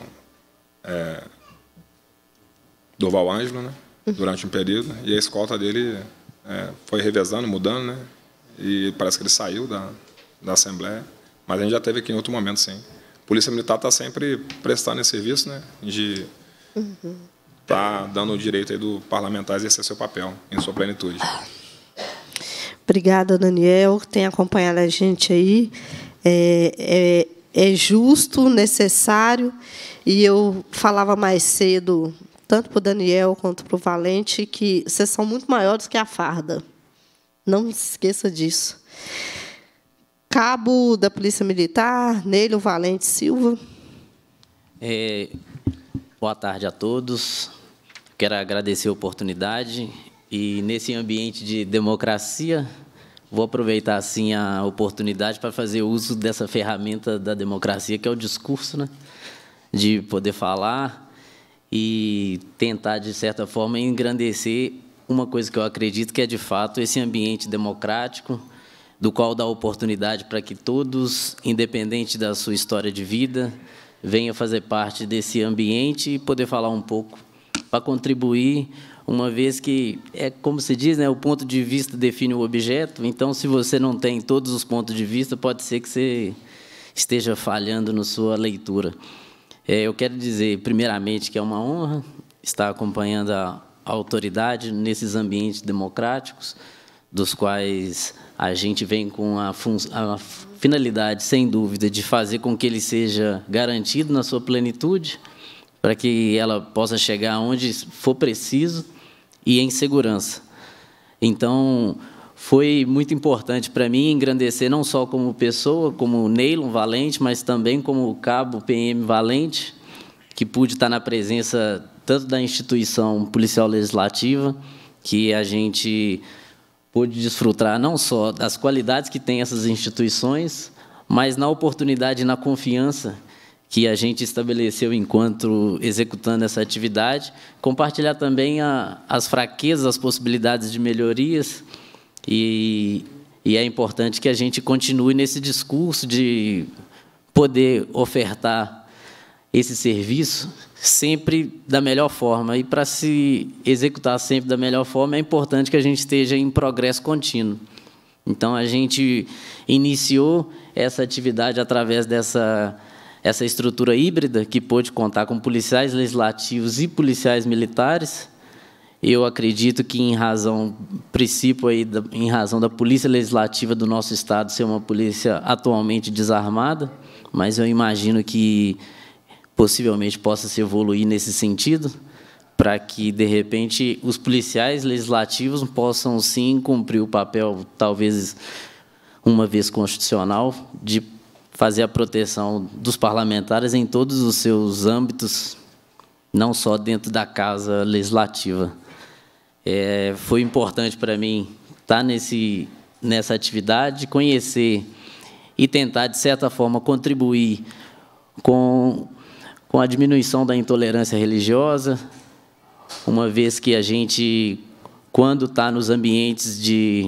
Durval Ângelo, né, durante um período, e a escolta dele foi revezando, mudando, né, e parece que ele saiu da Assembleia, mas a gente já teve aqui em outro momento, sim. A Polícia Militar está sempre prestando esse serviço, né, de estar dando o direito aí do parlamentar a exercer seu papel em sua plenitude. Obrigada, Daniel, que tem acompanhado a gente aí. É justo, necessário, e eu falava mais cedo, tanto para o Daniel quanto para o Valente, que vocês são muito maiores que a farda. Não se esqueça disso. Cabo da Polícia Militar, Nélio Valente Silva. Boa tarde a todos. Quero agradecer a oportunidade. E, nesse ambiente de democracia, vou aproveitar assim a oportunidade para fazer uso dessa ferramenta da democracia, que é o discurso, né? De poder falar e tentar, de certa forma, engrandecer uma coisa que eu acredito que é, de fato, esse ambiente democrático, do qual dá oportunidade para que todos, independente da sua história de vida, venham fazer parte desse ambiente e poder falar um pouco para contribuir, uma vez que, como se diz, né, o ponto de vista define o objeto. Então, se você não tem todos os pontos de vista, pode ser que você esteja falhando na sua leitura. Eu quero dizer, primeiramente, que é uma honra estar acompanhando a autoridade nesses ambientes democráticos, dos quais a gente vem com a finalidade, sem dúvida, de fazer com que ele seja garantido na sua plenitude, para que ela possa chegar onde for preciso e em segurança. Então, foi muito importante para mim engrandecer não só como pessoa, como Neylon Valente, mas também como cabo PM Valente, que pude estar na presença tanto da instituição policial legislativa, que a gente pôde desfrutar não só das qualidades que tem essas instituições, mas na oportunidade e na confiança que a gente estabeleceu enquanto executando essa atividade, compartilhar também as fraquezas, as possibilidades de melhorias, e é importante que a gente continue nesse discurso de poder ofertar esse serviço sempre da melhor forma. E, para se executar sempre da melhor forma, é importante que a gente esteja em progresso contínuo. Então, a gente iniciou essa atividade através dessa estrutura híbrida, que pôde contar com policiais legislativos e policiais militares. Eu acredito que, em razão da Polícia Legislativa do nosso Estado ser uma polícia atualmente desarmada, mas eu imagino que possivelmente possa se evoluir nesse sentido, para que, de repente, os policiais legislativos possam, sim, cumprir o papel, talvez uma vez constitucional, de fazer a proteção dos parlamentares em todos os seus âmbitos, não só dentro da Casa Legislativa. Foi importante para mim estar nessa atividade, conhecer e tentar, de certa forma, contribuir com a diminuição da intolerância religiosa, uma vez que a gente, quando está nos ambientes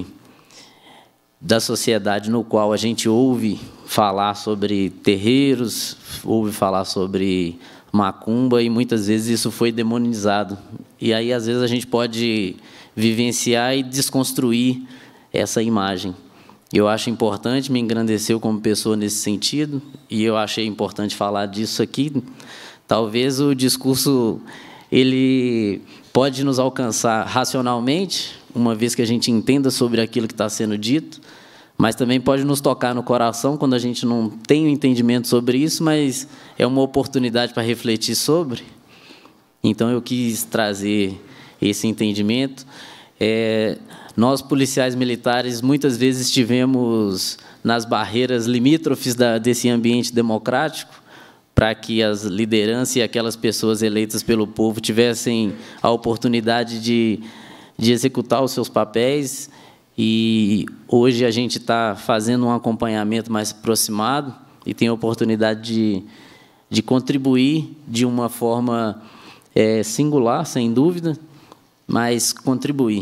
da sociedade no qual a gente ouve falar sobre terreiros, ouve falar sobre macumba, e muitas vezes isso foi demonizado. E aí, às vezes, a gente pode vivenciar e desconstruir essa imagem. Eu acho importante, me engrandeceu como pessoa nesse sentido, e eu achei importante falar disso aqui. Talvez o discurso ele pode nos alcançar racionalmente, uma vez que a gente entenda sobre aquilo que está sendo dito, mas também pode nos tocar no coração quando a gente não tem um entendimento sobre isso, mas é uma oportunidade para refletir sobre. Então, eu quis trazer esse entendimento. Nós, policiais militares, muitas vezes estivemos nas barreiras limítrofes desse ambiente democrático, para que as lideranças e aquelas pessoas eleitas pelo povo tivessem a oportunidade de executar os seus papéis. E hoje a gente está fazendo um acompanhamento mais aproximado e tem a oportunidade de contribuir de uma forma singular, sem dúvida, mas contribuir.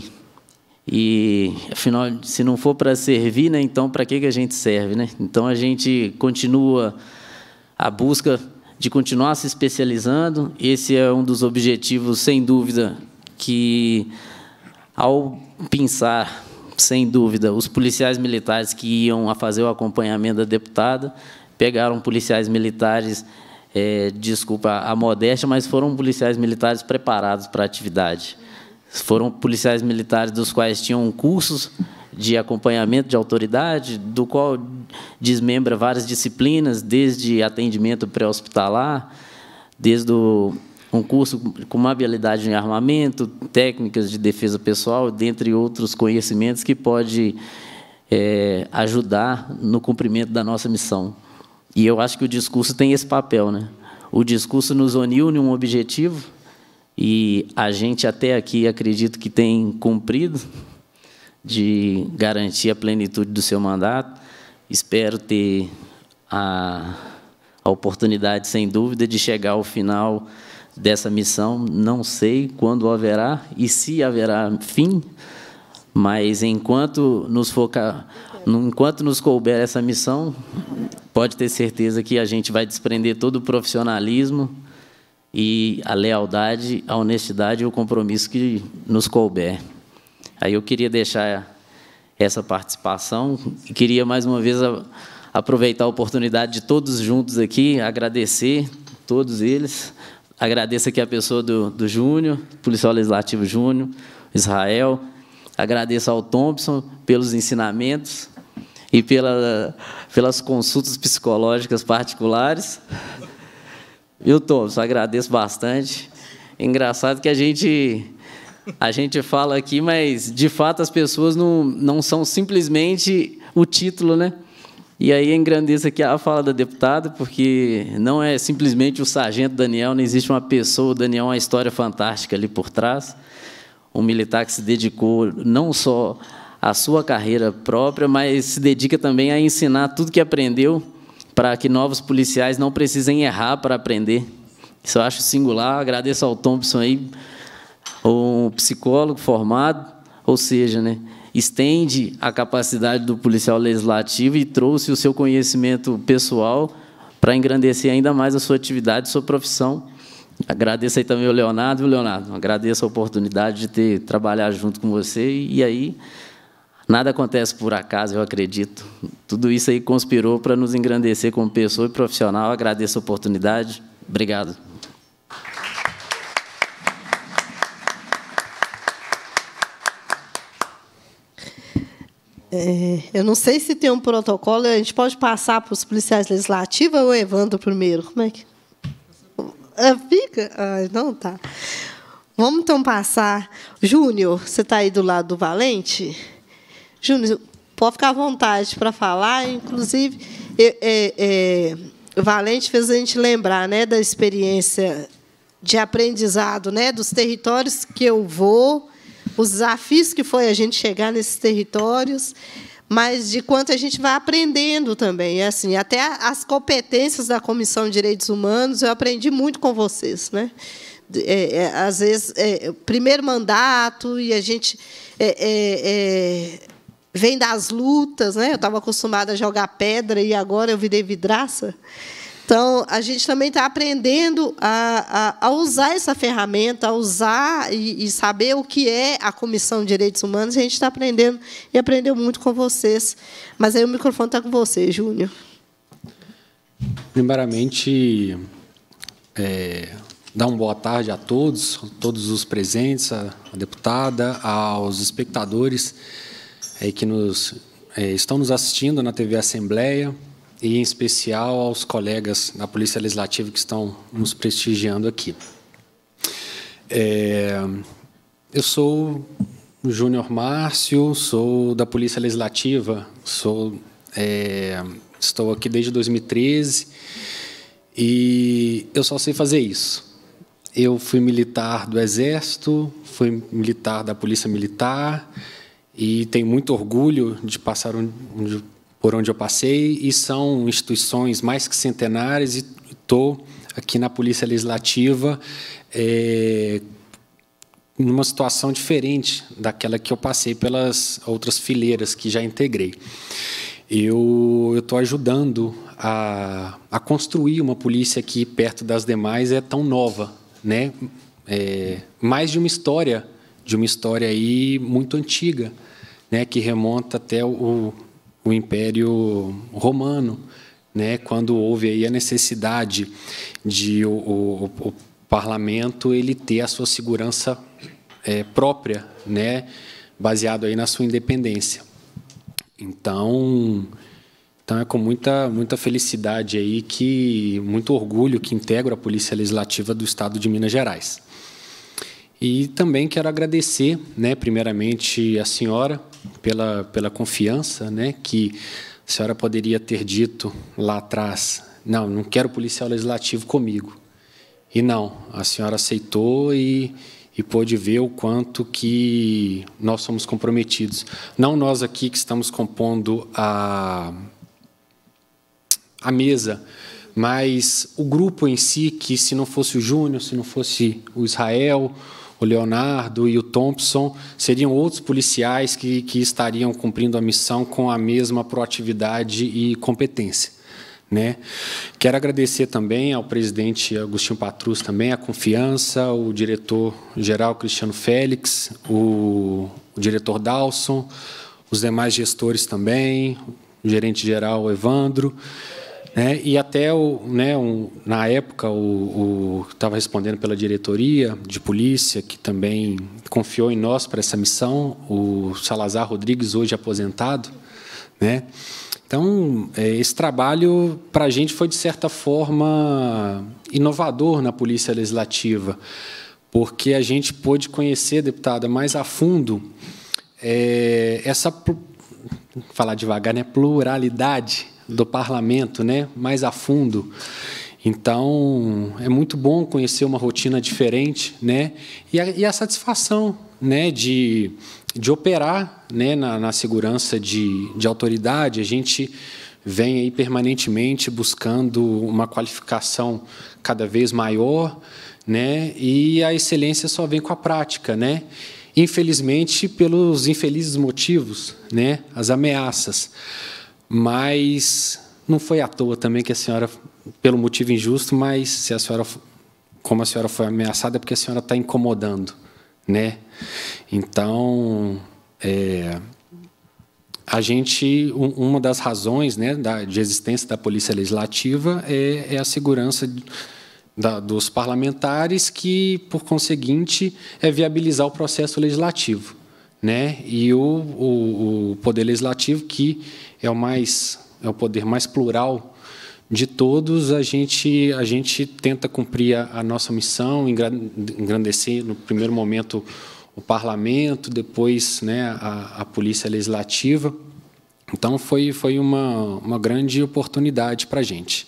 E, afinal, se não for para servir, né, então para que a gente serve, né? Então, a gente continua a busca de continuar se especializando. Esse é um dos objetivos, sem dúvida, que, ao pensar, sem dúvida, os policiais militares que iam a fazer o acompanhamento da deputada, pegaram policiais militares, desculpa a modéstia, mas foram policiais militares preparados para a atividade. Foram policiais militares dos quais tinham cursos de acompanhamento de autoridade, do qual desmembra várias disciplinas, desde atendimento pré-hospitalar, desde um curso com uma habilidade em armamento, técnicas de defesa pessoal, dentre outros conhecimentos que pode ajudar no cumprimento da nossa missão. E eu acho que o discurso tem esse papel, né? O discurso nos uniu em um objetivo, e a gente até aqui acredito que tem cumprido, de garantir a plenitude do seu mandato. Espero ter a oportunidade, sem dúvida, de chegar ao final dessa missão. Não sei quando haverá e se haverá fim, mas enquanto nos couber essa missão, pode ter certeza que a gente vai desprender todo o profissionalismo e a lealdade, a honestidade e o compromisso que nos couber. Aí eu queria deixar essa participação e queria, mais uma vez, aproveitar a oportunidade de todos juntos aqui, agradecer todos eles. Agradeço aqui a pessoa do Júnior, policial legislativo Júnior, Israel. Agradeço ao Thompson pelos ensinamentos e pelas consultas psicológicas particulares. Viu, Thompson? Agradeço bastante. Engraçado que a gente fala aqui, mas, de fato, as pessoas não são simplesmente o título, né? E aí engrandeço aqui a fala da deputada, porque não é simplesmente o sargento Daniel, não existe uma pessoa, o Daniel é uma história fantástica ali por trás, um militar que se dedicou não só à sua carreira própria, mas se dedica também a ensinar tudo que aprendeu para que novos policiais não precisem errar para aprender. Isso eu acho singular. Agradeço ao Thompson aí, um psicólogo formado, ou seja, né, estende a capacidade do policial legislativo e trouxe o seu conhecimento pessoal para engrandecer ainda mais a sua atividade, a sua profissão. Agradeço aí também ao Leonardo. Leonardo, agradeço a oportunidade de ter trabalhado junto com você. E aí, nada acontece por acaso, eu acredito. Tudo isso aí conspirou para nos engrandecer como pessoa e profissional. Agradeço a oportunidade. Obrigado. Eu não sei se tem um protocolo, a gente pode passar para os policiais legislativos ou o Evandro primeiro? Como é que... Fica? Não, tá. Vamos, então, passar. Júnior, você está aí do lado do Valente? Júnior, pode ficar à vontade para falar. Inclusive, o Valente fez a gente lembrar, né, da experiência de aprendizado, né, dos territórios que eu vou, os desafios que foi a gente chegar nesses territórios, mas de quanto a gente vai aprendendo também. Assim, até as competências da Comissão de Direitos Humanos, eu aprendi muito com vocês, né? Às vezes, primeiro mandato, e a gente vem das lutas, né? Eu estava acostumada a jogar pedra e agora eu virei vidraça. Então, a gente também está aprendendo a usar essa ferramenta, a usar e saber o que é a Comissão de Direitos Humanos. A gente está aprendendo e aprendeu muito com vocês. Mas aí o microfone está com você, Júnior. Primeiramente, dar uma boa tarde a todos os presentes, a deputada, aos espectadores que estão nos assistindo na TV Assembleia, e, em especial, aos colegas da Polícia Legislativa que estão nos prestigiando aqui. Eu sou o Júnior Márcio, sou da Polícia Legislativa, estou aqui desde 2013 e eu só sei fazer isso. Eu fui militar do Exército, fui militar da Polícia Militar e tenho muito orgulho de passar por onde eu passei, e são instituições mais que centenárias, e estou aqui na Polícia Legislativa numa situação diferente daquela que eu passei pelas outras fileiras que já integrei. Eu estou ajudando a construir uma polícia que, perto das demais, é tão nova, né? Mais de uma história aí muito antiga, né? Que remonta até o Império Romano, né, quando houve aí a necessidade de o parlamento ele ter a sua segurança própria, né, baseado aí na sua independência. Então é com muita felicidade aí, muito orgulho que integro a Polícia Legislativa do Estado de Minas Gerais. E também quero agradecer, né, primeiramente, a senhora pela confiança, né, que a senhora poderia ter dito lá atrás: não quero policial legislativo comigo. E não, a senhora aceitou e pôde ver o quanto que nós somos comprometidos. Não nós aqui que estamos compondo a mesa, mas o grupo em si, que se não fosse o Júnior, se não fosse o Israel, o Leonardo e o Thompson seriam outros policiais que estariam cumprindo a missão com a mesma proatividade e competência, né? Quero agradecer também ao presidente Agostinho Patrus, também a confiança, o diretor-geral Cristiano Félix, o diretor Dalson, os demais gestores também, o gerente-geral Evandro, né? E até, na época, o estava respondendo pela diretoria de polícia, que também confiou em nós para essa missão, o Salazar Rodrigues, hoje aposentado, né? Então, esse trabalho, para a gente, foi, de certa forma, inovador na Polícia Legislativa, porque a gente pôde conhecer, deputada, mais a fundo essa, falar devagar, né, pluralidade do parlamento, né, mais a fundo. Então, é muito bom conhecer uma rotina diferente, né, e a satisfação, né, de operar, né, na segurança de autoridade. A gente vem aí permanentemente buscando uma qualificação cada vez maior, né, e a excelência só vem com a prática, né, infelizmente pelos infelizes motivos, né, as ameaças. Mas não foi à toa também que a senhora, pelo motivo injusto, mas se a senhora, como a senhora foi ameaçada, é porque a senhora está incomodando, né? Então, a gente, uma das razões, né, de existência da Polícia Legislativa é a segurança dos parlamentares, que, por conseguinte, é viabilizar o processo legislativo, né? E o Poder Legislativo, que é o poder mais plural de todos, a gente tenta cumprir a nossa missão, engrandecer, no primeiro momento, o parlamento, depois, né, a Polícia Legislativa. Então, foi uma grande oportunidade para a gente.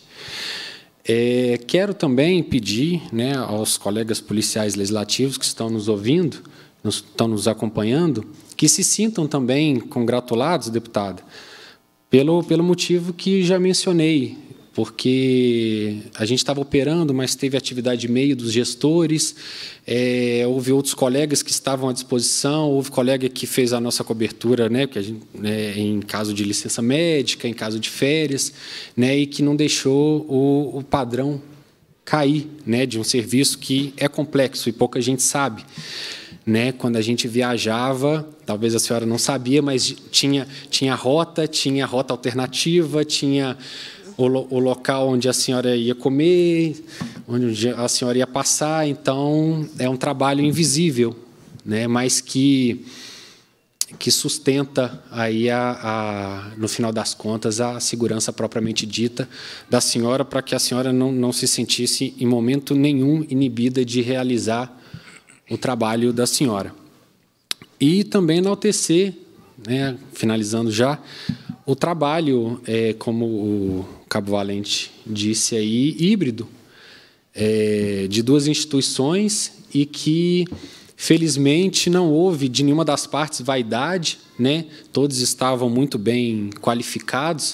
Quero também pedir, né, aos colegas policiais legislativos que estão nos ouvindo, estão nos acompanhando, que se sintam também congratulados, deputada, pelo motivo que já mencionei, porque a gente estava operando, mas teve atividade de meio dos gestores, houve outros colegas que estavam à disposição, houve colega que fez a nossa cobertura, né, em caso de licença médica, em caso de férias, né, e que não deixou o padrão cair, né, de um serviço que é complexo e pouca gente sabe. Né, quando a gente viajava, talvez a senhora não sabia, mas tinha rota alternativa, tinha o local onde a senhora ia comer, onde a senhora ia passar. Então, é um trabalho invisível, né, mas que sustenta aí no final das contas a segurança propriamente dita da senhora, para que a senhora não se sentisse em momento nenhum inibida de realizar o trabalho da senhora. E também enaltecer, né, finalizando já, o trabalho, como o Cabo Valente disse aí, híbrido, de duas instituições, e que, felizmente, não houve de nenhuma das partes vaidade, né? Todos estavam muito bem qualificados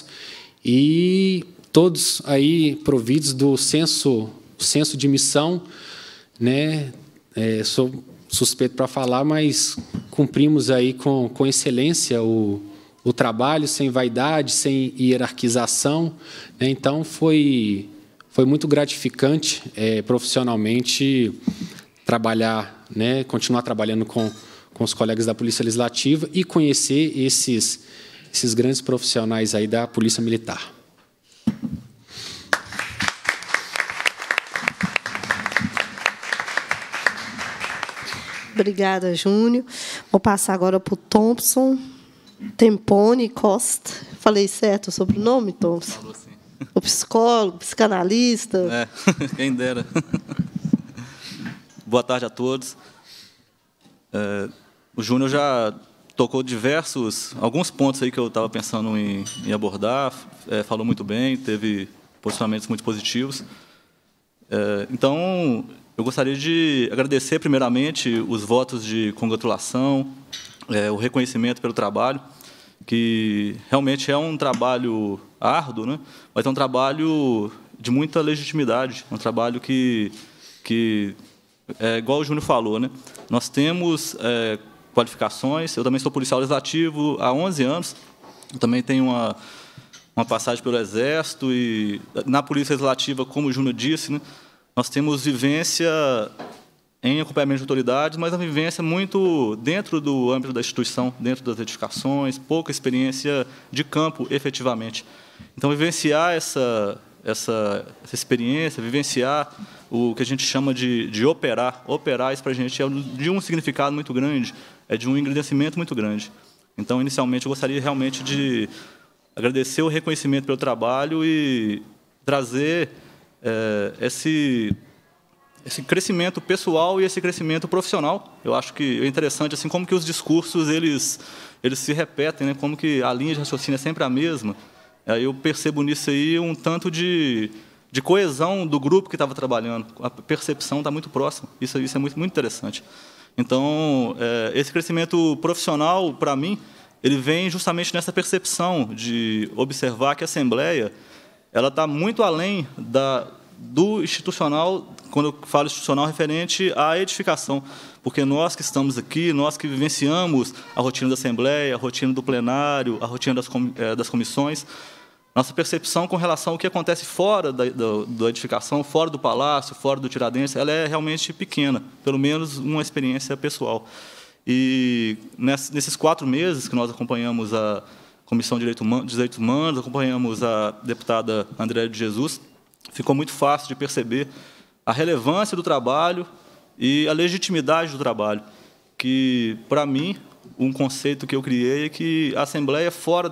e todos aí providos do senso de missão, né? Sou suspeito para falar, mas cumprimos aí com excelência o trabalho, sem vaidade, sem hierarquização, né? Então, foi muito gratificante profissionalmente trabalhar, né? Continuar trabalhando com os colegas da Polícia Legislativa e conhecer esses grandes profissionais aí da Polícia Militar. Obrigada, Júnior. Vou passar agora para o Thompson Tempone Costa. Falei certo o sobrenome, Thompson? Falou sim. O psicólogo, psicanalista. Quem dera. Boa tarde a todos. O Júnior já tocou alguns pontos aí que eu estava pensando em abordar, falou muito bem, teve posicionamentos muito positivos. Então, eu gostaria de agradecer, primeiramente, os votos de congratulação, o reconhecimento pelo trabalho, que realmente é um trabalho árduo, né? Mas é um trabalho de muita legitimidade, um trabalho que igual o Júnior falou, né? Nós temos qualificações. Eu também sou policial legislativo há 11 anos. Eu também tenho uma passagem pelo Exército e na Polícia Legislativa, como o Júnior disse, né? Nós temos vivência em acompanhamento de autoridades, mas a vivência muito dentro do âmbito da instituição, dentro das edificações, pouca experiência de campo, efetivamente. Então, vivenciar essa experiência, vivenciar o que a gente chama de operar. Operar, isso para a gente é de um significado muito grande, é de um engrandecimento muito grande. Então, inicialmente, eu gostaria realmente de agradecer o reconhecimento pelo trabalho e trazer esse crescimento pessoal e esse crescimento profissional. Eu acho que é interessante, assim, como que os discursos eles se repetem, né? Como que a linha de raciocínio é sempre a mesma. Aí eu percebo nisso aí um tanto de coesão do grupo que estava trabalhando. A percepção está muito próxima. Isso é muito, muito interessante. Então, esse crescimento profissional, para mim, ele vem justamente nessa percepção de observar que a Assembleia ela está muito além do institucional, quando eu falo institucional, referente à edificação. Porque nós que estamos aqui, nós que vivenciamos a rotina da Assembleia, a rotina do plenário, a rotina das comissões, nossa percepção com relação ao que acontece fora da edificação, fora do Palácio, fora do Tiradentes, ela é realmente pequena, pelo menos uma experiência pessoal. E nesses 4 meses que nós acompanhamos a Comissão de Direitos Humanos, acompanhamos a deputada Andréa de Jesus, ficou muito fácil de perceber a relevância do trabalho e a legitimidade do trabalho, que, para mim, um conceito que eu criei é que a Assembleia, fora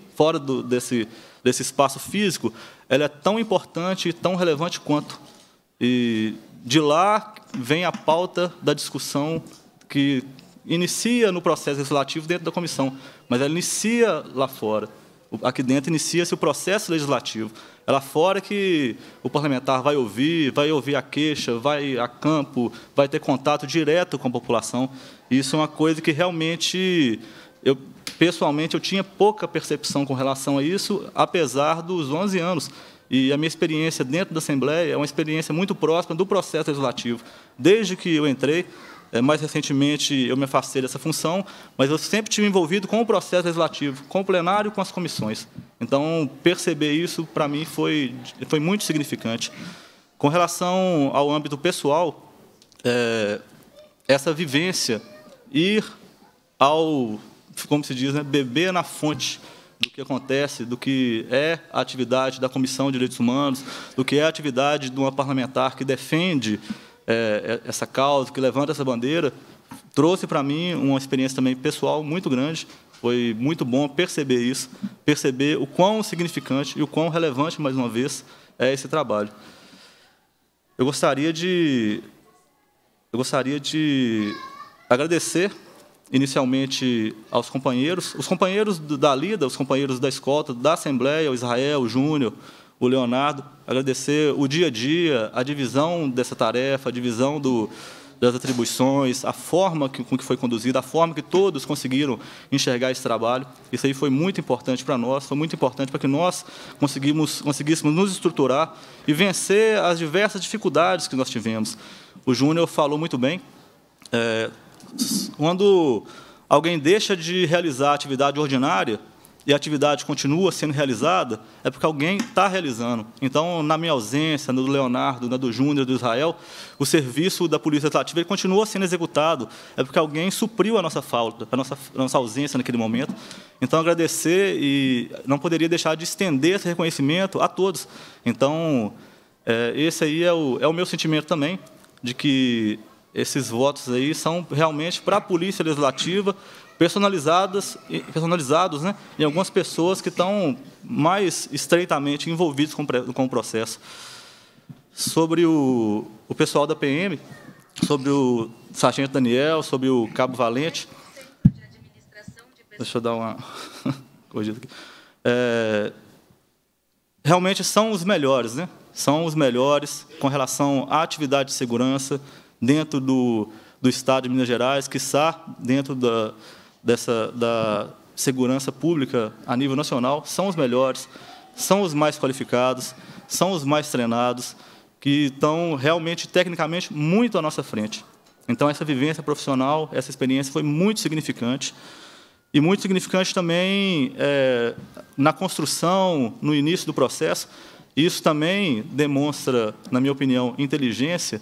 desse espaço físico, ela é tão importante e tão relevante quanto. E de lá vem a pauta da discussão que inicia no processo legislativo dentro da comissão, mas ela inicia lá fora. Aqui dentro inicia-se o processo legislativo. É lá fora que o parlamentar vai ouvir a queixa, vai a campo, vai ter contato direto com a população. E isso é uma coisa que realmente, pessoalmente, eu tinha pouca percepção com relação a isso, apesar dos 11 anos. E a minha experiência dentro da Assembleia é uma experiência muito próxima do processo legislativo. Desde que eu entrei, mais recentemente eu me afastei dessa função, mas eu sempre estive envolvido com o processo legislativo, com o plenário e com as comissões. Então, perceber isso, para mim, foi muito significante. Com relação ao âmbito pessoal, essa vivência, ir como se diz, né, beber na fonte do que acontece, do que é a atividade da Comissão de Direitos Humanos, do que é a atividade de uma parlamentar que defende essa causa, que levanta essa bandeira, trouxe para mim uma experiência também pessoal muito grande. Foi muito bom perceber isso, perceber o quão significante e o quão relevante, mais uma vez, é esse trabalho. Eu gostaria de agradecer inicialmente aos companheiros, os companheiros da LIDA, os companheiros da escolta, da Assembleia, o Israel, o Júnior, o Leonardo, agradecer o dia a dia, a divisão dessa tarefa, a divisão das atribuições, a forma com que foi conduzida, a forma que todos conseguiram enxergar esse trabalho. Isso aí foi muito importante para nós, foi muito importante para que nós conseguíssemos nos estruturar e vencer as diversas dificuldades que nós tivemos. O Júnior falou muito bem. Quando alguém deixa de realizar a atividade ordinária e a atividade continua sendo realizada, é porque alguém está realizando. Então, na minha ausência, no do Leonardo, na do Júnior, do Israel, o serviço da Polícia Legislativa ele continua sendo executado, é porque alguém supriu a nossa falta, a nossa ausência naquele momento. Então, agradecer e não poderia deixar de estender esse reconhecimento a todos. Então, esse aí é o meu sentimento também, de que esses votos aí são realmente para a Polícia Legislativa, personalizados, né, em algumas pessoas que estão mais estreitamente envolvidos com o processo. Sobre o pessoal da PM, sobre o Sargento Daniel, sobre o Cabo Valente. Deixa eu dar uma corrigida aqui. Realmente são os melhores, né? São os melhores com relação à atividade de segurança dentro do Estado de Minas Gerais, quiçá dentro da segurança pública a nível nacional, são os melhores, são os mais qualificados, são os mais treinados, que estão realmente, tecnicamente, muito à nossa frente. Então, essa vivência profissional, essa experiência foi muito significante. E muito significante também na construção, no início do processo. Isso também demonstra, na minha opinião, inteligência,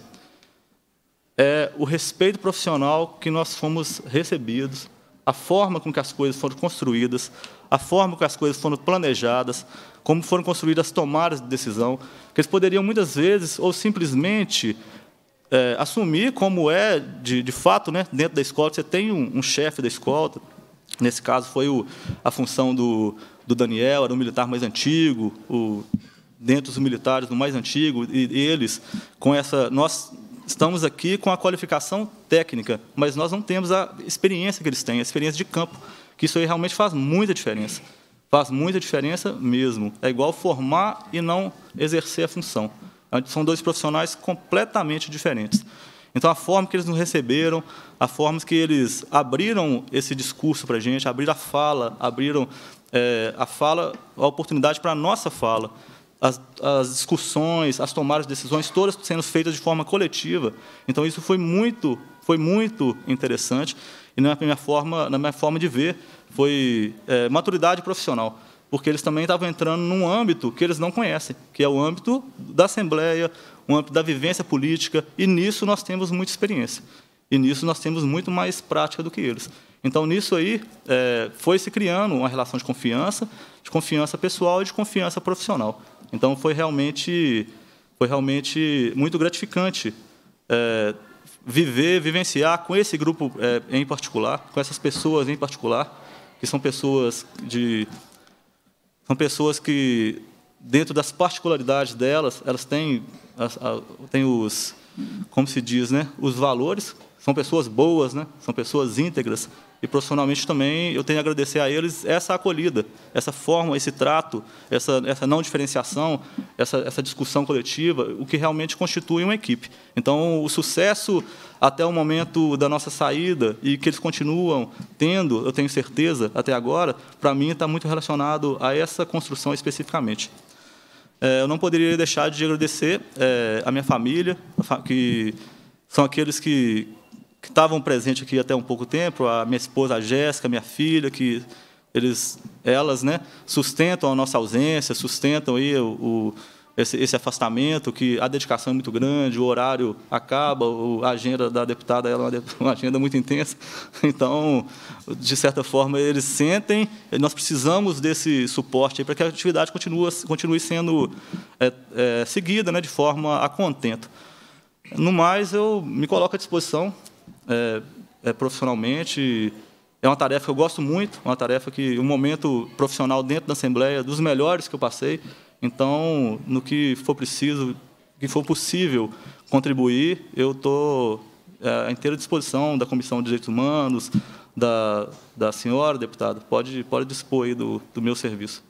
o respeito profissional que nós fomos recebidos, a forma com que as coisas foram construídas, a forma com que as coisas foram planejadas, como foram construídas as tomadas de decisão, que eles poderiam, muitas vezes, ou simplesmente assumir como de fato, né, dentro da escola, você tem um chefe da escola. Nesse caso, foi a função do Daniel, era um militar mais antigo, dentro dos militares, o mais antigo, e eles, com essa... Nós estamos aqui com a qualificação técnica, mas nós não temos a experiência que eles têm, a experiência de campo, que isso aí realmente faz muita diferença. Faz muita diferença mesmo. É igual formar e não exercer a função. São dois profissionais completamente diferentes. Então, a forma que eles nos receberam, a forma que eles abriram esse discurso para a gente, abriram a fala, a oportunidade para a nossa fala, as discussões, as tomadas de decisões, todas sendo feitas de forma coletiva. Então, isso foi muito interessante. E, na minha forma de ver, foi maturidade profissional, porque eles também estavam entrando num âmbito que eles não conhecem, que é o âmbito da Assembleia, o âmbito da vivência política, e nisso nós temos muita experiência. E nisso nós temos muito mais prática do que eles. Então, nisso aí, foi se criando uma relação de confiança pessoal e de confiança profissional. Então, foi realmente muito gratificante vivenciar com esse grupo em particular, com essas pessoas em particular, que são pessoas que, dentro das particularidades delas, elas têm os, como se diz, né, os valores. São pessoas boas, né? São pessoas íntegras. E, profissionalmente, também, eu tenho a agradecer a eles essa acolhida, essa forma, esse trato, essa não diferenciação, essa discussão coletiva, o que realmente constitui uma equipe. Então, o sucesso até o momento da nossa saída, e que eles continuam tendo, eu tenho certeza, até agora, para mim, está muito relacionado a essa construção especificamente. Eu não poderia deixar de agradecer a minha família, que são aqueles que estavam presentes aqui até um pouco tempo, a minha esposa, a Jéssica, minha filha, que elas, né, sustentam a nossa ausência, sustentam aí esse afastamento, que a dedicação é muito grande, o horário acaba, a agenda da deputada é uma agenda muito intensa. Então, de certa forma, eles sentem, nós precisamos desse suporte para que a atividade continue sendo seguida, né, de forma a contento. No mais, eu me coloco à disposição profissionalmente. É uma tarefa que eu gosto muito, uma tarefa que, um momento profissional dentro da Assembleia, dos melhores que eu passei. Então, no que for preciso, que for possível contribuir, eu estou à inteira disposição da Comissão de Direitos Humanos, da senhora deputada. Pode dispor aí do meu serviço.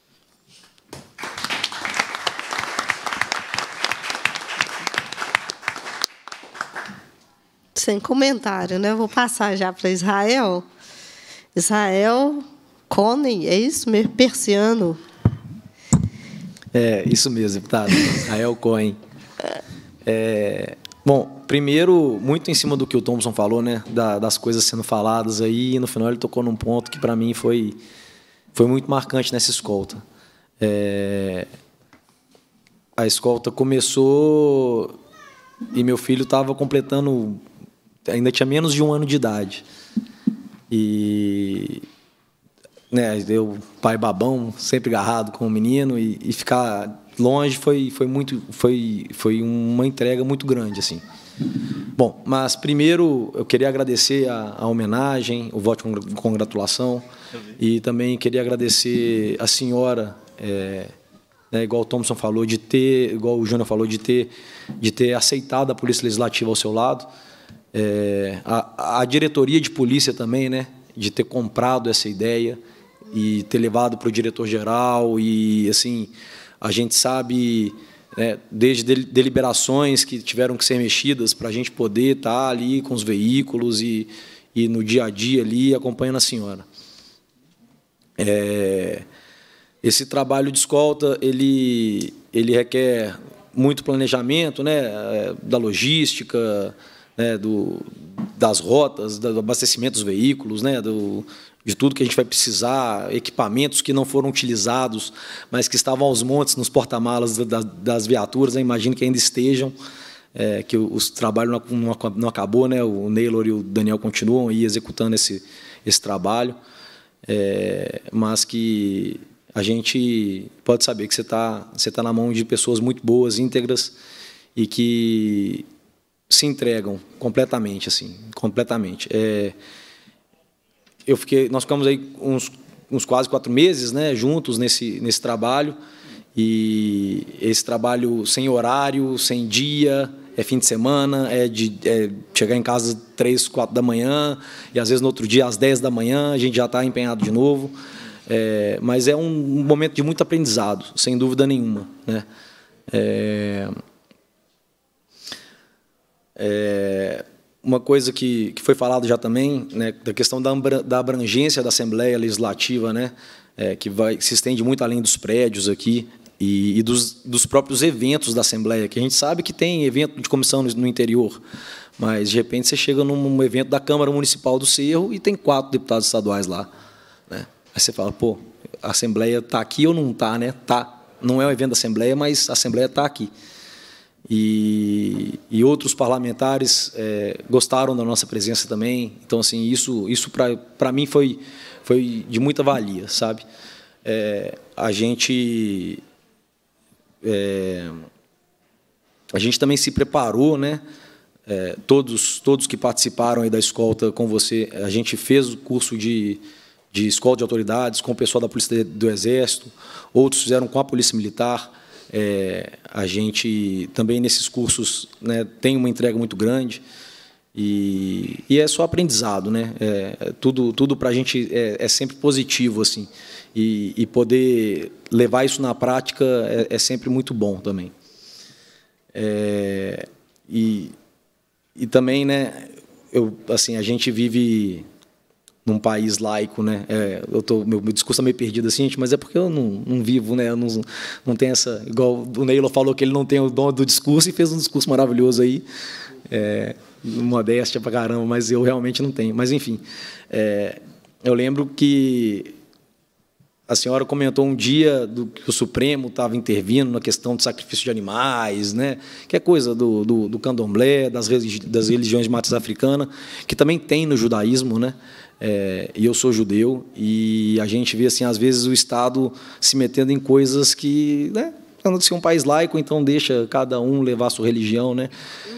Sem comentário, né? Eu vou passar já para Israel. Israel Conen, é isso mesmo? Persiano. É, isso mesmo, deputado. Israel Cohen. Bom, primeiro, muito em cima do que o Thompson falou, né? Das coisas sendo faladas aí, e no final ele tocou num ponto que, para mim, foi muito marcante nessa escolta. A escolta começou e meu filho estava completando... Ainda tinha menos de 1 ano de idade. E, né, eu, pai babão, sempre agarrado com o menino, e ficar longe foi uma entrega muito grande, assim. Bom, mas primeiro eu queria agradecer a homenagem, o voto de congratulação, e também queria agradecer a senhora, né, igual o Thompson falou, igual o Júnior falou, de ter aceitado a Polícia Legislativa ao seu lado. A diretoria de polícia também, né, de ter comprado essa ideia e ter levado para o diretor-geral. E, assim, a gente sabe, né, desde deliberações que tiveram que ser mexidas para a gente poder estar ali com os veículos e no dia a dia ali acompanhando a senhora. Esse trabalho de escolta, ele requer muito planejamento, né, da logística, né, das rotas, do abastecimento dos veículos, né, de tudo que a gente vai precisar, equipamentos que não foram utilizados, mas que estavam aos montes nos porta-malas das viaturas, né, imagino que ainda estejam, que os trabalhos não acabou, né, o Neylor e o Daniel continuam aí executando esse trabalho, mas que a gente pode saber que você tá na mão de pessoas muito boas, íntegras, e que se entregam completamente, assim, completamente. Nós ficamos aí uns quase 4 meses, né, juntos nesse trabalho, e esse trabalho sem horário, sem dia, fim de semana, chegar em casa 3, 4 da manhã, e às vezes no outro dia às 10 da manhã a gente já está empenhado de novo. Mas é um momento de muito aprendizado, sem dúvida nenhuma, né? Uma coisa que foi falado já também, né, da questão da abrangência da Assembleia Legislativa, né, que se estende muito além dos prédios aqui e dos próprios eventos da Assembleia, que a gente sabe que tem evento de comissão no interior, mas de repente você chega num evento da Câmara Municipal do Cerro e tem 4 deputados estaduais lá, né? Aí você fala, pô, a Assembleia está aqui ou não está, né? Tá. Não é um evento da Assembleia, mas a Assembleia está aqui. E outros parlamentares gostaram da nossa presença também. Então, assim, isso para mim foi de muita valia, sabe? A gente também se preparou, né? Todos que participaram aí da escolta com você, a gente fez o curso de escola de autoridades com o pessoal da Polícia do Exército, outros fizeram com a Polícia Militar. A gente também nesses cursos, né, tem uma entrega muito grande e é só aprendizado, né? Tudo para a gente é sempre positivo, assim, e poder levar isso na prática é sempre muito bom também. E também, né, assim, a gente vive num país laico, né? Meu discurso é meio perdido assim, gente, mas é porque eu não vivo, né? Eu não tenho essa... Igual o Neylor falou que ele não tem o dom do discurso e fez um discurso maravilhoso aí, modéstia pra caramba, mas eu realmente não tenho. Mas, enfim, eu lembro que a senhora comentou um dia que o Supremo estava intervindo na questão do sacrifício de animais, né? Que é coisa do candomblé, das religiões de matriz africana, que também tem no judaísmo, né? E eu sou judeu, e a gente vê, assim, às vezes, o Estado se metendo em coisas que, né, se é um país laico, então deixa cada um levar a sua religião, né?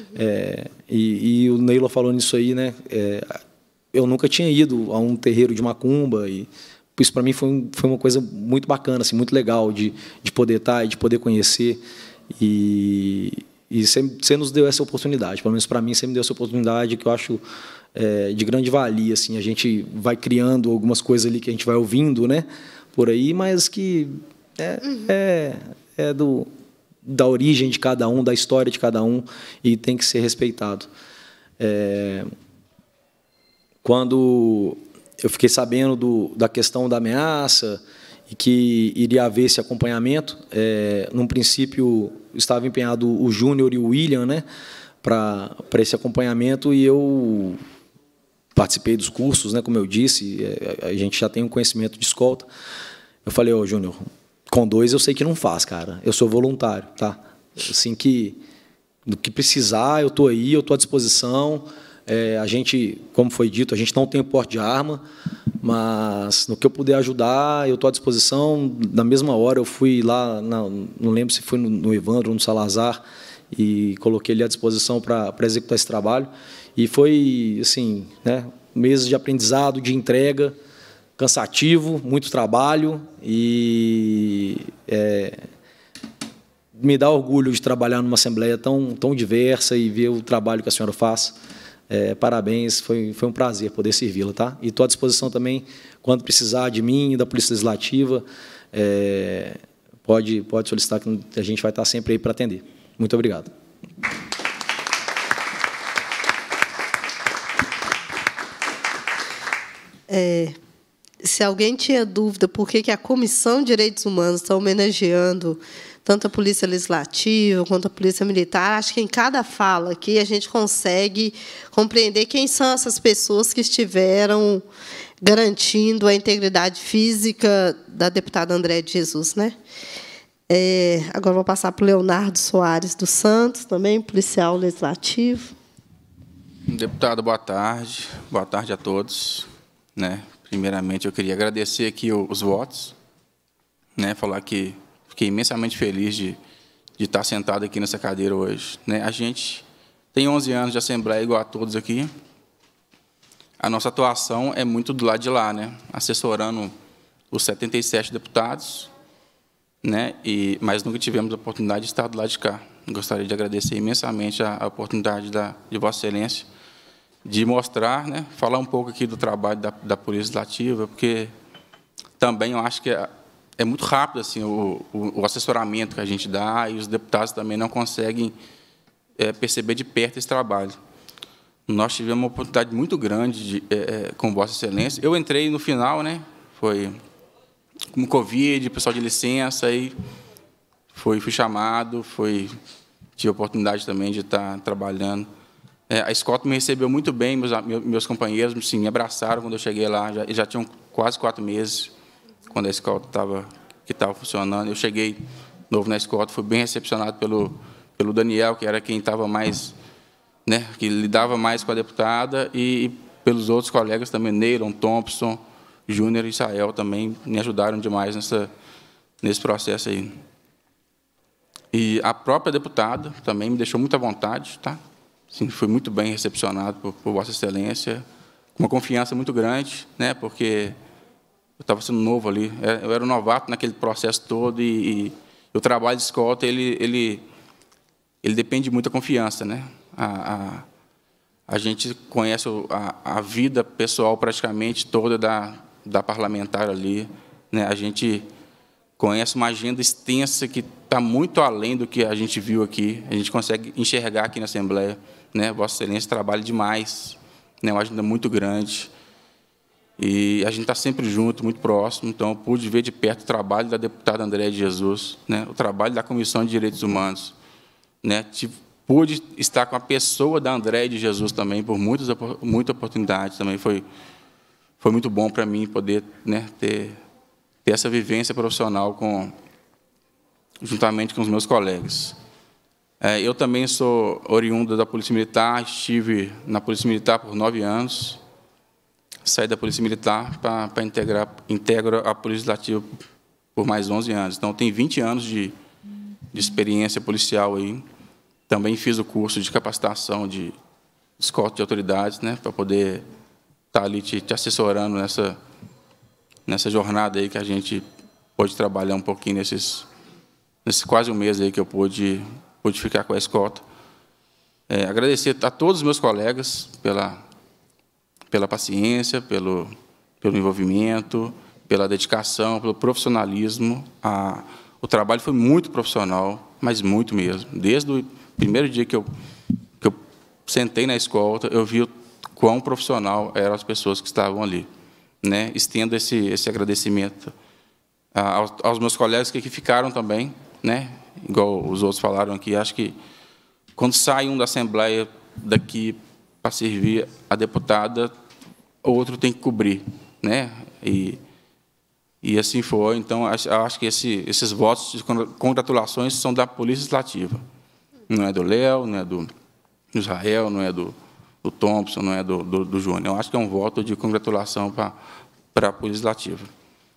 E o Neylor falou nisso aí, né? Eu nunca tinha ido a um terreiro de macumba, e isso para mim foi uma coisa muito bacana, assim, muito legal de poder estar e de poder conhecer, e você nos deu essa oportunidade, pelo menos para mim você me deu essa oportunidade, que eu acho de grande valia, assim. A gente vai criando algumas coisas ali que a gente vai ouvindo, né, por aí, mas que da origem de cada um, da história de cada um, e tem que ser respeitado. Quando eu fiquei sabendo da questão da ameaça e que iria haver esse acompanhamento, num princípio estava empenhado o Júnior e o William, né, para esse acompanhamento, e eu participei dos cursos, né, como eu disse, a gente já tem um conhecimento de escolta. Eu falei, Júnior, com 2 eu sei que não faz, cara, eu sou voluntário, tá? Assim, do que precisar, eu estou aí, eu estou à disposição. A gente, como foi dito, a gente não tem o porte de arma, mas no que eu puder ajudar, eu estou à disposição. Na mesma hora eu fui lá, não lembro se foi no Evandro ou no Salazar, e coloquei ele à disposição para executar esse trabalho. E foi, assim, né, meses de aprendizado, de entrega, cansativo, muito trabalho, e me dá orgulho de trabalhar numa assembleia tão diversa e ver o trabalho que a senhora faz. Parabéns, foi um prazer poder servi-la, tá? E estou à disposição também, quando precisar de mim e da Polícia Legislativa, pode solicitar, que a gente vai estar sempre aí para atender. Muito obrigado. se alguém tinha dúvida por que a Comissão de Direitos Humanos está homenageando tanto a Polícia Legislativa quanto a Polícia Militar, acho que em cada fala aqui a gente consegue compreender quem são essas pessoas que estiveram garantindo a integridade física da deputada Andréia de Jesus, né? Agora vou passar para o Leonardo Soares dos Santos, também policial legislativo. Deputado, boa tarde. Boa tarde a todos. Primeiramente, eu queria agradecer aqui os votos, falar que fiquei imensamente feliz de estar sentado aqui nessa cadeira hoje. A gente tem 11 anos de Assembleia igual a todos aqui. A nossa atuação é muito do lado de lá, assessorando os 77 deputados, mas nunca tivemos a oportunidade de estar do lado de cá. Gostaria de agradecer imensamente a oportunidade de Vossa Excelência de mostrar, falar um pouco aqui do trabalho da Polícia Legislativa, porque também eu acho que é muito rápido assim, o assessoramento que a gente dá e os deputados também não conseguem perceber de perto esse trabalho. Nós tivemos uma oportunidade muito grande com Vossa Excelência. Eu entrei no final, foi com Covid, pessoal de licença, aí fui chamado, tive a oportunidade também de estar trabalhando. A escolta me recebeu muito bem, meus companheiros assim, me abraçaram quando eu cheguei lá, já tinham quase 4 meses, quando a escolta estava funcionando. Eu cheguei novo na escolta, fui bem recepcionado pelo Daniel, que era quem estava mais, que lidava mais com a deputada, e pelos outros colegas também, Neylon, Thompson, Júnior e Israel, também me ajudaram demais nesse processo aí. E a própria deputada também me deixou muito à vontade, Sim, fui muito bem recepcionado por Vossa Excelência, com uma confiança muito grande, porque eu estava sendo novo ali, eu era um novato naquele processo todo e o trabalho de escolta ele depende muito da confiança, A gente conhece a vida pessoal praticamente toda da parlamentar ali, A gente conhece uma agenda extensa que está muito além do que a gente viu aqui. A gente consegue enxergar aqui na Assembleia, Vossa Excelência trabalha demais, uma agenda muito grande. E a gente está sempre junto, muito próximo. Então, eu pude ver de perto o trabalho da deputada Andréia de Jesus, o trabalho da Comissão de Direitos Humanos. Pude estar com a pessoa da Andréia de Jesus também, por muitas oportunidades. Também foi muito bom para mim poder ter essa vivência profissional juntamente com os meus colegas. Eu também sou oriundo da Polícia Militar, estive na Polícia Militar por 9 anos, saí da Polícia Militar para integrar a Polícia Legislativa por mais 11 anos. Então, tenho 20 anos de experiência policial aí. Também fiz o curso de capacitação de escolta de autoridades, para poder estar ali te assessorando nessa jornada aí que a gente pôde trabalhar um pouquinho nesse quase um mês aí que eu pude ficar com a escolta. Agradecer a todos os meus colegas pela paciência, pelo envolvimento, pela dedicação, pelo profissionalismo. O trabalho foi muito profissional, mas muito mesmo. Desde o primeiro dia que eu sentei na escolta, eu vi o quão profissional eram as pessoas que estavam ali. Estendo esse agradecimento aos meus colegas que aqui ficaram também, igual os outros falaram aqui. Acho que quando sai um da Assembleia daqui para servir a deputada, o outro tem que cobrir, E assim foi. Então, acho que esses votos de congratulações são da Polícia Legislativa. Não é do Léo, não é do Israel, não é do Thompson, não é do Júnior. Eu acho que é um voto de congratulação para a Polícia Legislativa.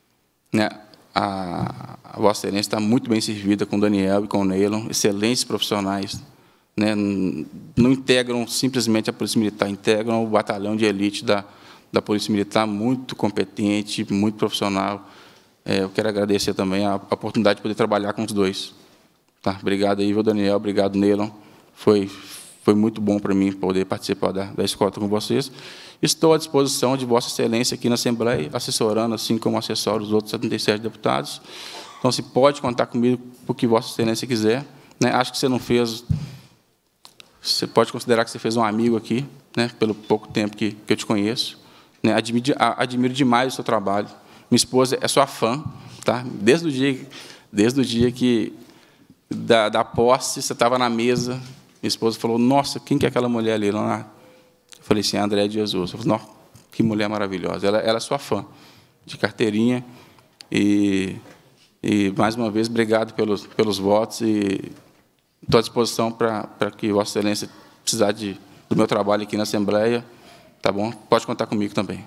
A Vossa Excelência está muito bem servida com o Daniel e com o Neylon, excelentes profissionais. Não integram simplesmente a Polícia Militar, integram o batalhão de elite da Polícia Militar, muito competente, muito profissional. Eu quero agradecer também a oportunidade de poder trabalhar com os dois. Obrigado, aí, Daniel, obrigado, Neylon. Foi muito bom para mim poder participar da escolta com vocês. Estou à disposição de Vossa Excelência aqui na Assembleia, assessorando, assim como assessoro os outros 77 deputados. Então, se pode contar comigo por que Vossa Excelência quiser. Acho que você não fez... Você pode considerar que você fez um amigo aqui, pelo pouco tempo que eu te conheço. né? Admiro demais o seu trabalho. Minha esposa é sua fã, tá? Desde o dia que da posse, você estava na mesa, minha esposa falou: nossa, quem que é aquela mulher ali? Eu falei assim: André de Jesus. Eu falei: nossa, que mulher maravilhosa. Ela é sua fã, de carteirinha. E mais uma vez, obrigado pelos votos e estou à disposição para que Vossa Excelência precisar do meu trabalho aqui na Assembleia, tá bom? Pode contar comigo também.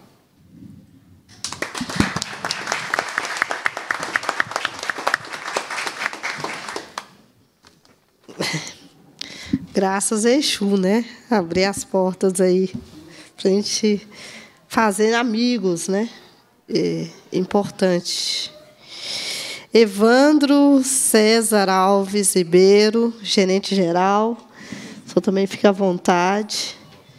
Graças a Exu, né? Abrir as portas aí para a gente fazer amigos, né? É importante. Evandro César Alves Ribeiro, gerente-geral. O senhor também fica à vontade.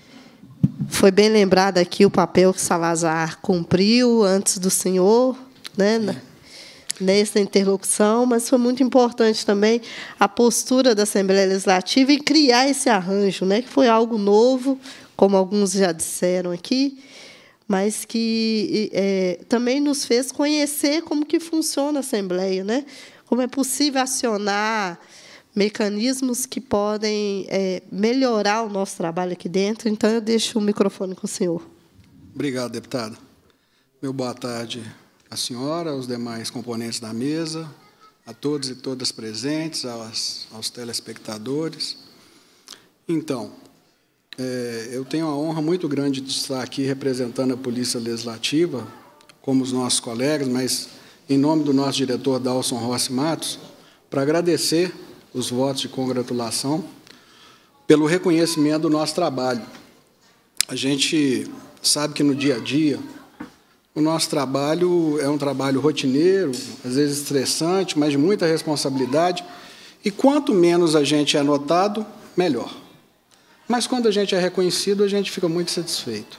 Foi bem lembrado aqui o papel que Salazar cumpriu antes do senhor, né? Nessa interlocução, mas foi muito importante também a postura da Assembleia Legislativa em criar esse arranjo, né, que foi algo novo, como alguns já disseram aqui, mas que também nos fez conhecer como que funciona a Assembleia, né, como é possível acionar mecanismos que podem melhorar o nosso trabalho aqui dentro. Então, eu deixo o microfone com o senhor. Obrigado, deputada. Meu boa tarde à senhora, aos demais componentes da mesa, a todos e todas presentes, aos telespectadores. Então, eu tenho a honra muito grande de estar aqui representando a Polícia Legislativa, como os nossos colegas, mas em nome do nosso diretor, Dalson Rossi Matos, para agradecer os votos de congratulação pelo reconhecimento do nosso trabalho. A gente sabe que, no dia a dia, o nosso trabalho é um trabalho rotineiro, às vezes estressante, mas de muita responsabilidade, e quanto menos a gente é notado, melhor. Mas, quando a gente é reconhecido, a gente fica muito satisfeito.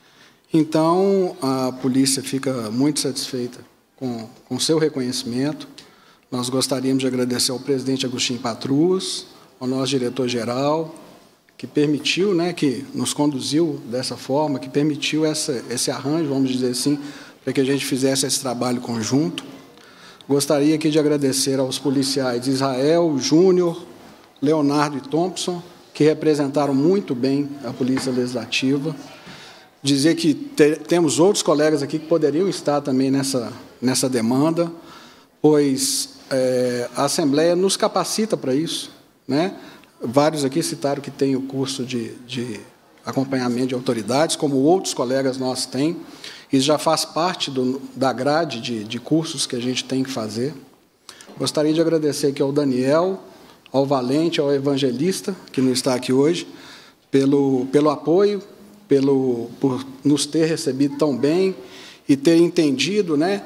Então, a polícia fica muito satisfeita com o seu reconhecimento. Nós gostaríamos de agradecer ao presidente Agostinho Patrus, ao nosso diretor-geral, que permitiu, né, que nos conduziu dessa forma, que permitiu esse arranjo, vamos dizer assim, para que a gente fizesse esse trabalho conjunto. Gostaria aqui de agradecer aos policiais Israel, Júnior, Leonardo e Thompson, que representaram muito bem a Polícia Legislativa. Dizer que temos outros colegas aqui que poderiam estar também nessa demanda, pois a Assembleia nos capacita para isso, né? Vários aqui citaram que tem o curso de acompanhamento de autoridades, como outros colegas nossos têm. Isso já faz parte da grade de cursos que a gente tem que fazer. Gostaria de agradecer aqui ao Daniel, ao Valente, ao Evangelista, que não está aqui hoje, pelo apoio, por nos ter recebido tão bem e ter entendido, né,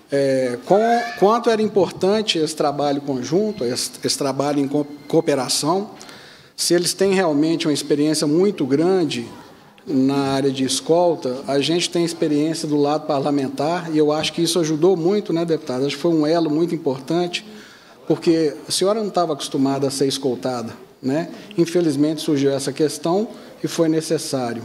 quanto era importante esse trabalho conjunto, esse trabalho em cooperação. Se eles têm realmente uma experiência muito grande na área de escolta, a gente tem experiência do lado parlamentar, e eu acho que isso ajudou muito, né, deputada? Acho que foi um elo muito importante, porque a senhora não estava acostumada a ser escoltada, né? Infelizmente, surgiu essa questão e foi necessário.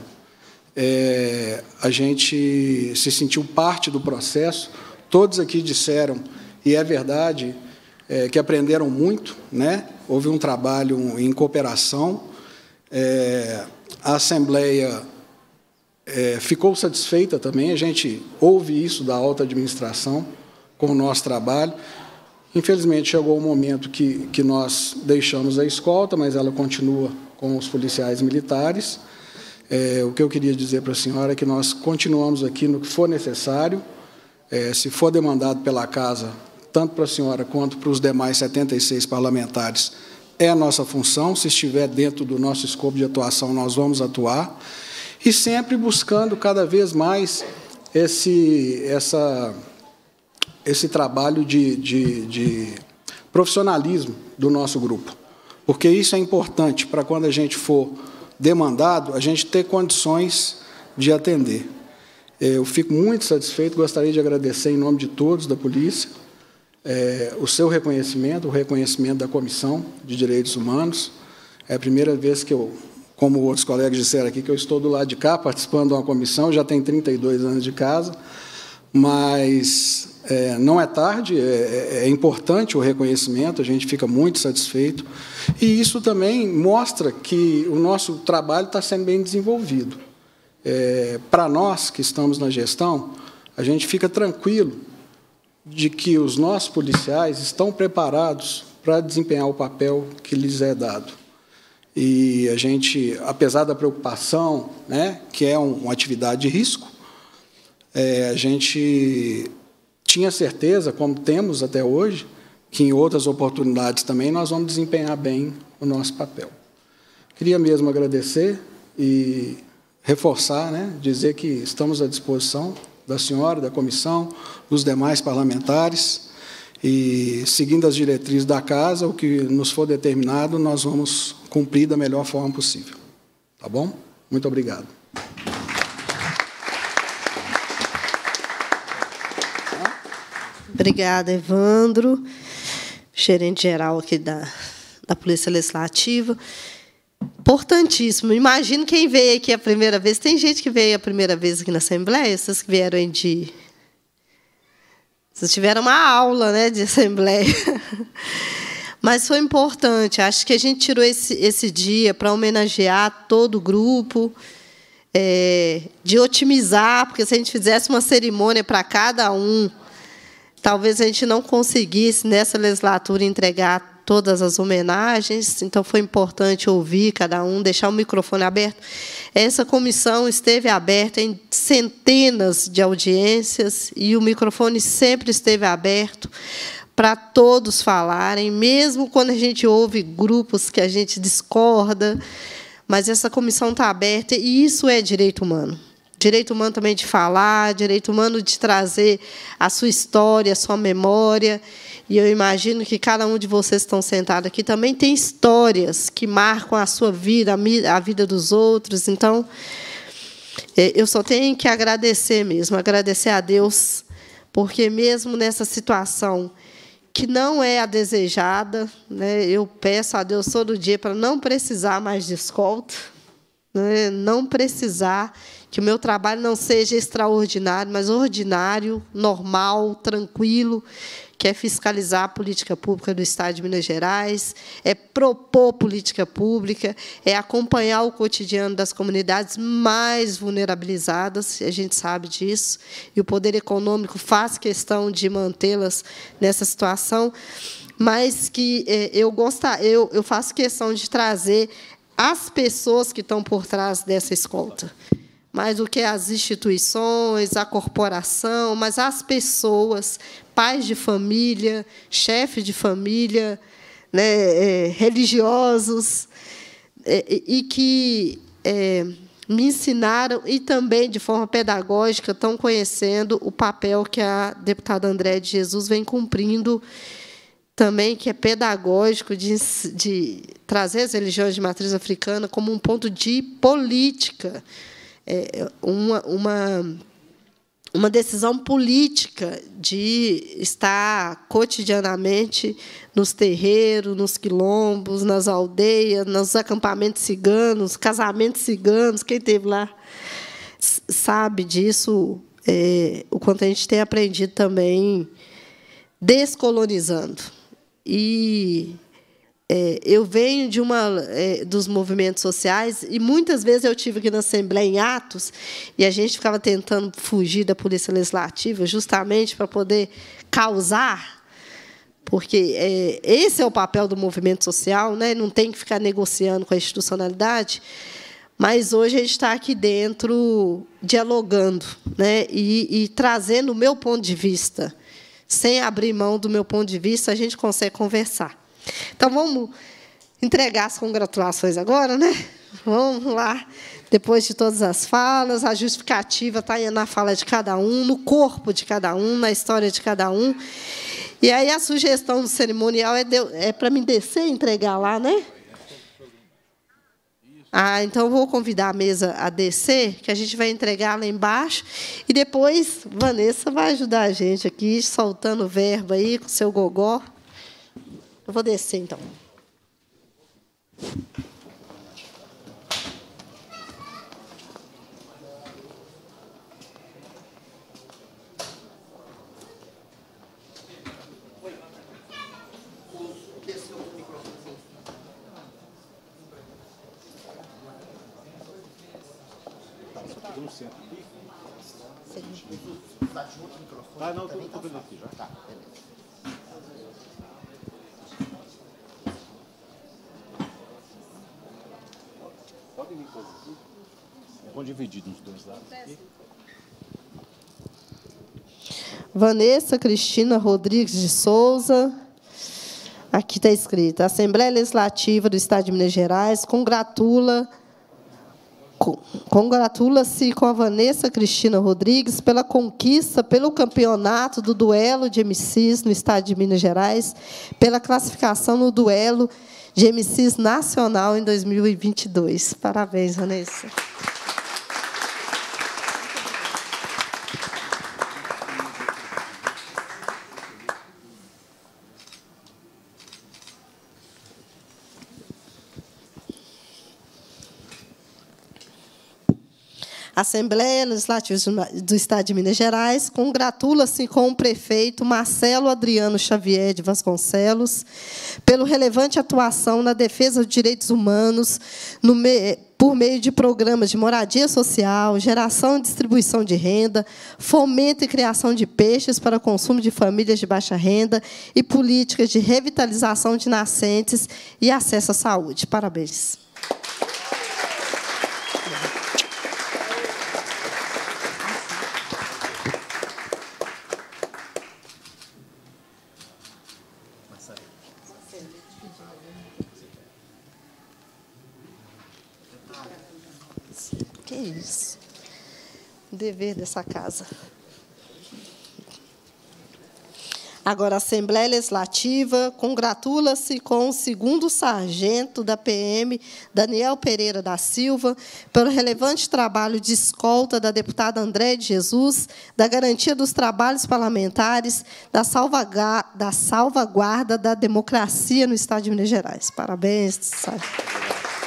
A gente se sentiu parte do processo. Todos aqui disseram, e é verdade, que aprenderam muito, né? Houve um trabalho em cooperação. A Assembleia ficou satisfeita também, a gente ouve isso da alta administração com o nosso trabalho. Infelizmente, chegou o momento que nós deixamos a escolta, mas ela continua com os policiais militares. O que eu queria dizer para a senhora é que nós continuamos aqui no que for necessário. Se for demandado pela Casa, tanto para a senhora quanto para os demais 76 parlamentares, é a nossa função. Se estiver dentro do nosso escopo de atuação, nós vamos atuar. E sempre buscando cada vez mais esse trabalho de profissionalismo do nosso grupo. Porque isso é importante para quando a gente for demandado, a gente ter condições de atender. Eu fico muito satisfeito, gostaria de agradecer em nome de todos da polícia o seu reconhecimento, o reconhecimento da Comissão de Direitos Humanos. É a primeira vez que eu como outros colegas disseram aqui, que eu estou do lado de cá, participando de uma comissão, já tenho 32 anos de casa, mas não é tarde, é importante o reconhecimento, a gente fica muito satisfeito, e isso também mostra que o nosso trabalho está sendo bem desenvolvido. Para nós que estamos na gestão, a gente fica tranquilo de que os nossos policiais estão preparados para desempenhar o papel que lhes é dado. E a gente, apesar da preocupação, né, que é uma atividade de risco, a gente tinha certeza, como temos até hoje, que em outras oportunidades também nós vamos desempenhar bem o nosso papel. Queria mesmo agradecer e reforçar, né, dizer que estamos à disposição da senhora, da comissão, dos demais parlamentares, e, seguindo as diretrizes da Casa, o que nos for determinado, nós vamos cumprir da melhor forma possível. Tá bom? Muito obrigado. Obrigada, Evandro, gerente geral aqui da Polícia Legislativa. Importantíssimo. Imagino quem veio aqui a primeira vez. Tem gente que veio a primeira vez aqui na Assembleia, vocês que vieram de... Vocês tiveram uma aula, né, de Assembleia. Mas foi importante. Acho que a gente tirou esse dia para homenagear todo o grupo, de otimizar, porque se a gente fizesse uma cerimônia para cada um, talvez a gente não conseguisse, nessa legislatura, entregar todas as homenagens, então foi importante ouvir cada um, deixar o microfone aberto. Essa comissão esteve aberta em centenas de audiências e o microfone sempre esteve aberto para todos falarem, mesmo quando a gente ouve grupos que a gente discorda, mas essa comissão está aberta e isso é direito humano. Direito humano também de falar, direito humano de trazer a sua história, a sua memória. E eu imagino que cada um de vocês que estão sentados aqui também tem histórias que marcam a sua vida, a vida dos outros. Então, eu só tenho que agradecer mesmo, agradecer a Deus, porque mesmo nessa situação que não é a desejada, né, eu peço a Deus todo dia para não precisar mais de escolta, né, não precisar, que o meu trabalho não seja extraordinário, mas ordinário, normal, tranquilo, que é fiscalizar a política pública do Estado de Minas Gerais, é propor política pública, é acompanhar o cotidiano das comunidades mais vulnerabilizadas, a gente sabe disso, e o poder econômico faz questão de mantê-las nessa situação, mas que eu faço questão de trazer as pessoas que estão por trás dessa escolta. Mais do que as instituições, a corporação, mas as pessoas, pais de família, chefes de família, né, religiosos, e que me ensinaram, e também, de forma pedagógica, estão conhecendo o papel que a deputada Andréia de Jesus vem cumprindo, também, que é pedagógico, de trazer as religiões de matriz africana como um ponto de política, uma decisão política de estar cotidianamente nos terreiros, nos quilombos, nas aldeias, nos acampamentos ciganos, casamentos ciganos. Quem esteve lá sabe disso, o quanto a gente tem aprendido também descolonizando. E eu venho de dos movimentos sociais e muitas vezes eu tive aqui na Assembleia em atos e a gente ficava tentando fugir da Polícia Legislativa justamente para poder causar, porque esse é o papel do movimento social, né? Não tem que ficar negociando com a institucionalidade, mas hoje a gente está aqui dentro dialogando, né? E trazendo o meu ponto de vista. Sem abrir mão do meu ponto de vista, a gente consegue conversar. Então, vamos entregar as congratulações agora, né? Vamos lá. Depois de todas as falas, a justificativa está na fala de cada um, no corpo de cada um, na história de cada um. E aí a sugestão do cerimonial é para mim descer e entregar lá, né? Então, eu vou convidar a mesa a descer, que a gente vai entregar lá embaixo. E depois, Vanessa vai ajudar a gente aqui, soltando o verbo aí, com o seu gogó. Eu vou descer, então. Ah, não, estou vendo aqui já. Tá, beleza. Podem me pôr aqui. Vão dividir nos dois lados aqui. Vanessa Cristina Rodrigues de Souza. Aqui está escrito: a Assembleia Legislativa do Estado de Minas Gerais congratula-se com a Vanessa Cristina Rodrigues pela conquista, pelo campeonato do duelo de MCs no Estado de Minas Gerais, pela classificação no duelo de MCs nacional em 2022. Parabéns, Vanessa. A Assembleia Legislativa do Estado de Minas Gerais congratula-se com o prefeito Marcelo Adriano Xavier de Vasconcelos pela relevante atuação na defesa dos direitos humanos por meio de programas de moradia social, geração e distribuição de renda, fomento e criação de peixes para consumo de famílias de baixa renda e políticas de revitalização de nascentes e acesso à saúde. Parabéns. Que isso? Dever dessa casa. Agora, a Assembleia Legislativa congratula-se com o 2º sargento da PM, Daniel Pereira da Silva, pelo relevante trabalho de escolta da deputada Andréia de Jesus, da garantia dos trabalhos parlamentares, da salvaguarda da democracia no Estado de Minas Gerais. Parabéns, sargento.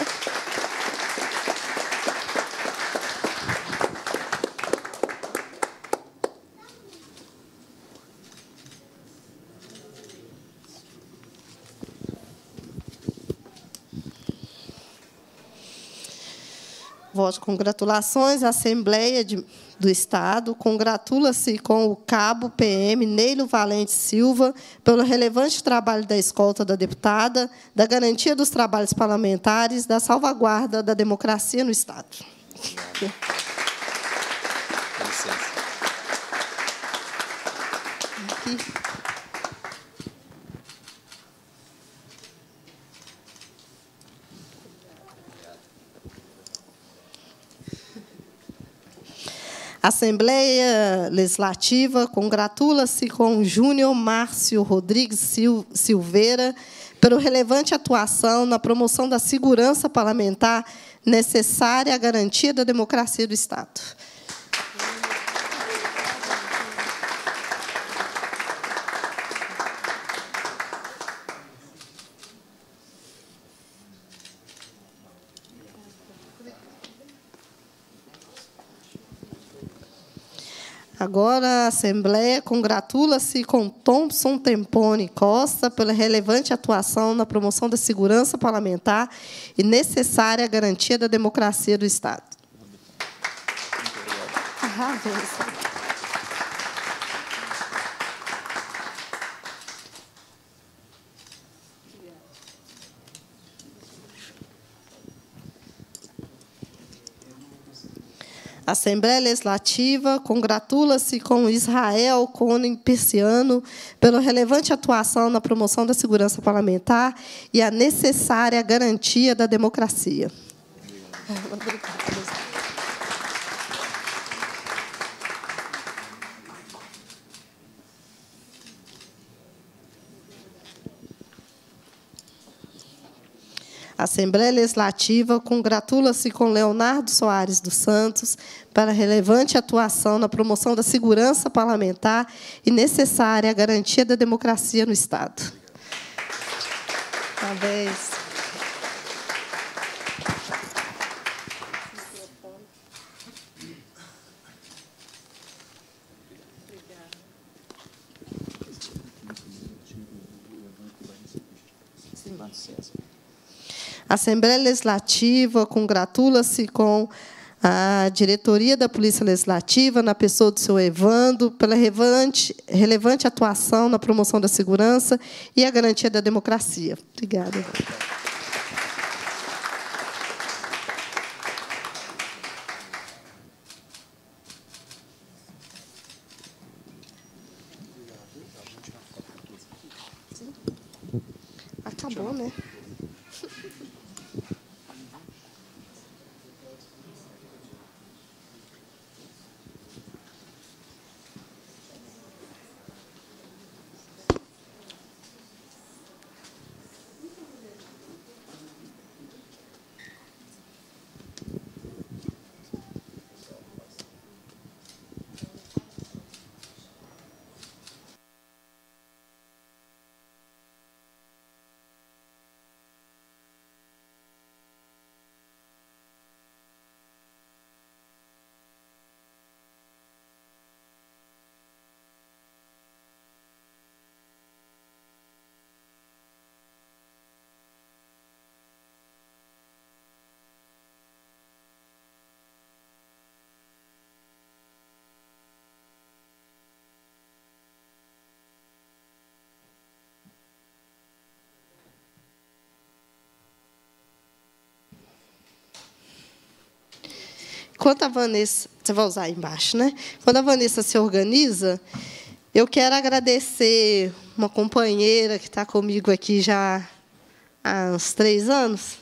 Voto de congratulações. A Assembleia do Estado congratula-se com o cabo PM Neilo Valente Silva pelo relevante trabalho da escolta da deputada, da garantia dos trabalhos parlamentares, da salvaguarda da democracia no Estado. Com licença. Aqui. A Assembleia Legislativa congratula-se com Júnior Márcio Rodrigues Silveira pela relevante atuação na promoção da segurança parlamentar necessária à garantia da democracia do Estado. Agora, a Assembleia congratula-se com Thompson Tempone Costa pela relevante atuação na promoção da segurança parlamentar e necessária à garantia da democracia do Estado. A Assembleia Legislativa congratula-se com Israel Conen Persiano pela relevante atuação na promoção da segurança parlamentar e a necessária garantia da democracia. A Assembleia Legislativa congratula-se com Leonardo Soares dos Santos para relevante atuação na promoção da segurança parlamentar e necessária à garantia da democracia no Estado. Parabéns. A Assembleia Legislativa congratula-se com a diretoria da Polícia Legislativa, na pessoa do senhor Evandro, pela relevante atuação na promoção da segurança e a garantia da democracia. Obrigada, Evandro. Acabou, né? Quando a Vanessa, você vai usar aí embaixo, né? Quando a Vanessa se organiza, eu quero agradecer uma companheira que está comigo aqui já há uns 3 anos.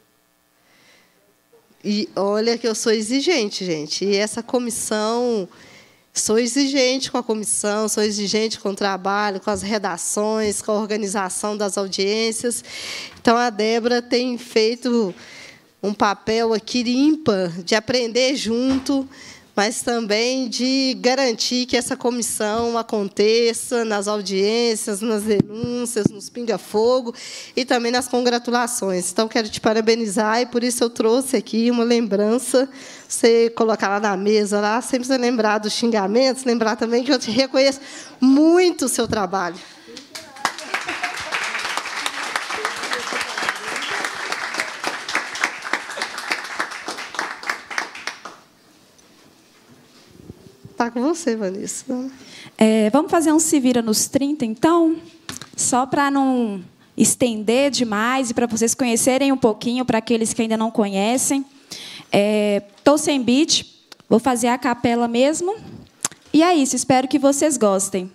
E olha que eu sou exigente, gente. E essa comissão, sou exigente com a comissão, sou exigente com o trabalho, com as redações, com a organização das audiências. Então, a Débora tem feito um papel aqui ímpar de aprender junto, mas também de garantir que essa comissão aconteça nas audiências, nas denúncias, nos pinga-fogo e também nas congratulações. Então, quero te parabenizar e, por isso, eu trouxe aqui uma lembrança, você colocar lá na mesa, lá, sempre você lembrar dos xingamentos, lembrar também que eu te reconheço muito o seu trabalho. Está com você, Vanessa. Vamos fazer um Se Vira nos 30, então? Só para não estender demais e para vocês conhecerem um pouquinho, para aqueles que ainda não conhecem. Estou sem beat, vou fazer a capela mesmo. E é isso, espero que vocês gostem.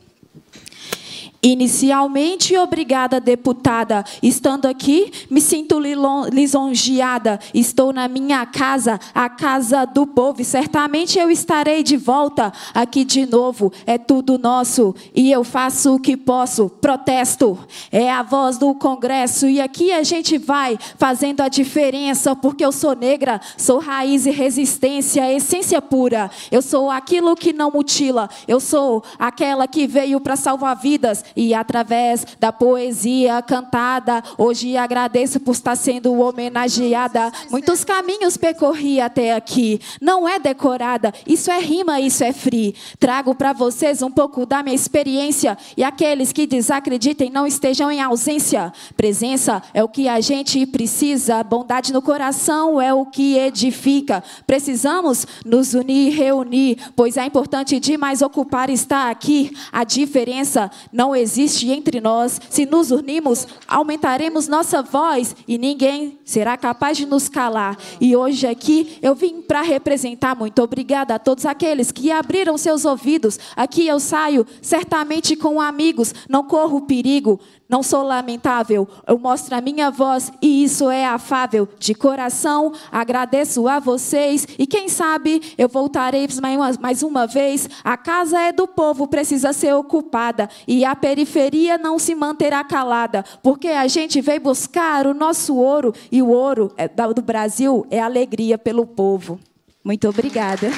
Inicialmente, obrigada, deputada. Estando aqui, me sinto lisonjeada. Estou na minha casa, a casa do povo. E certamente eu estarei de volta aqui de novo. É tudo nosso e eu faço o que posso. Protesto é a voz do Congresso. E aqui a gente vai fazendo a diferença. Porque eu sou negra, sou raiz e resistência, essência pura. Eu sou aquilo que não mutila. Eu sou aquela que veio para salvar vidas. E através da poesia cantada, hoje agradeço por estar sendo homenageada. Muitos caminhos percorri até aqui. Não é decorada, isso é rima, isso é free. Trago para vocês um pouco da minha experiência. E aqueles que desacreditem não estejam em ausência. Presença é o que a gente precisa. Bondade no coração é o que edifica. Precisamos nos unir e reunir, pois é importante demais ocupar e estar aqui. A diferença não existe entre nós. Se nos unirmos, aumentaremos nossa voz e ninguém será capaz de nos calar. E hoje aqui eu vim para representar. Muito obrigada a todos aqueles que abriram seus ouvidos. Aqui eu saio certamente com amigos. Não corro perigo, não sou lamentável. Eu mostro a minha voz e isso é afável. De coração agradeço a vocês e quem sabe eu voltarei mais uma vez. A casa é do povo, precisa ser ocupada e a periferia não se manterá calada, porque a gente veio buscar o nosso ouro e o ouro do Brasil é alegria pelo povo. Muito obrigada.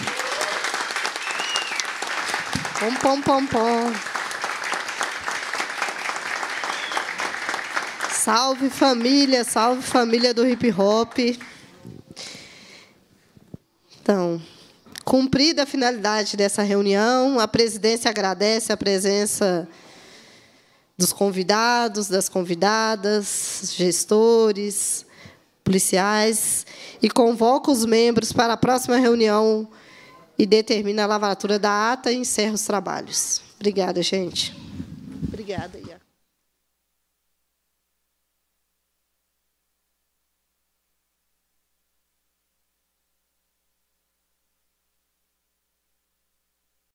Pom, pom, pom, pom. Salve família do hip hop. Então, cumprida a finalidade dessa reunião, a presidência agradece a presença dos convidados, das convidadas, gestores, policiais e convoco os membros para a próxima reunião e determina a lavratura da ata e encerra os trabalhos. Obrigada, gente. Obrigada, Ian.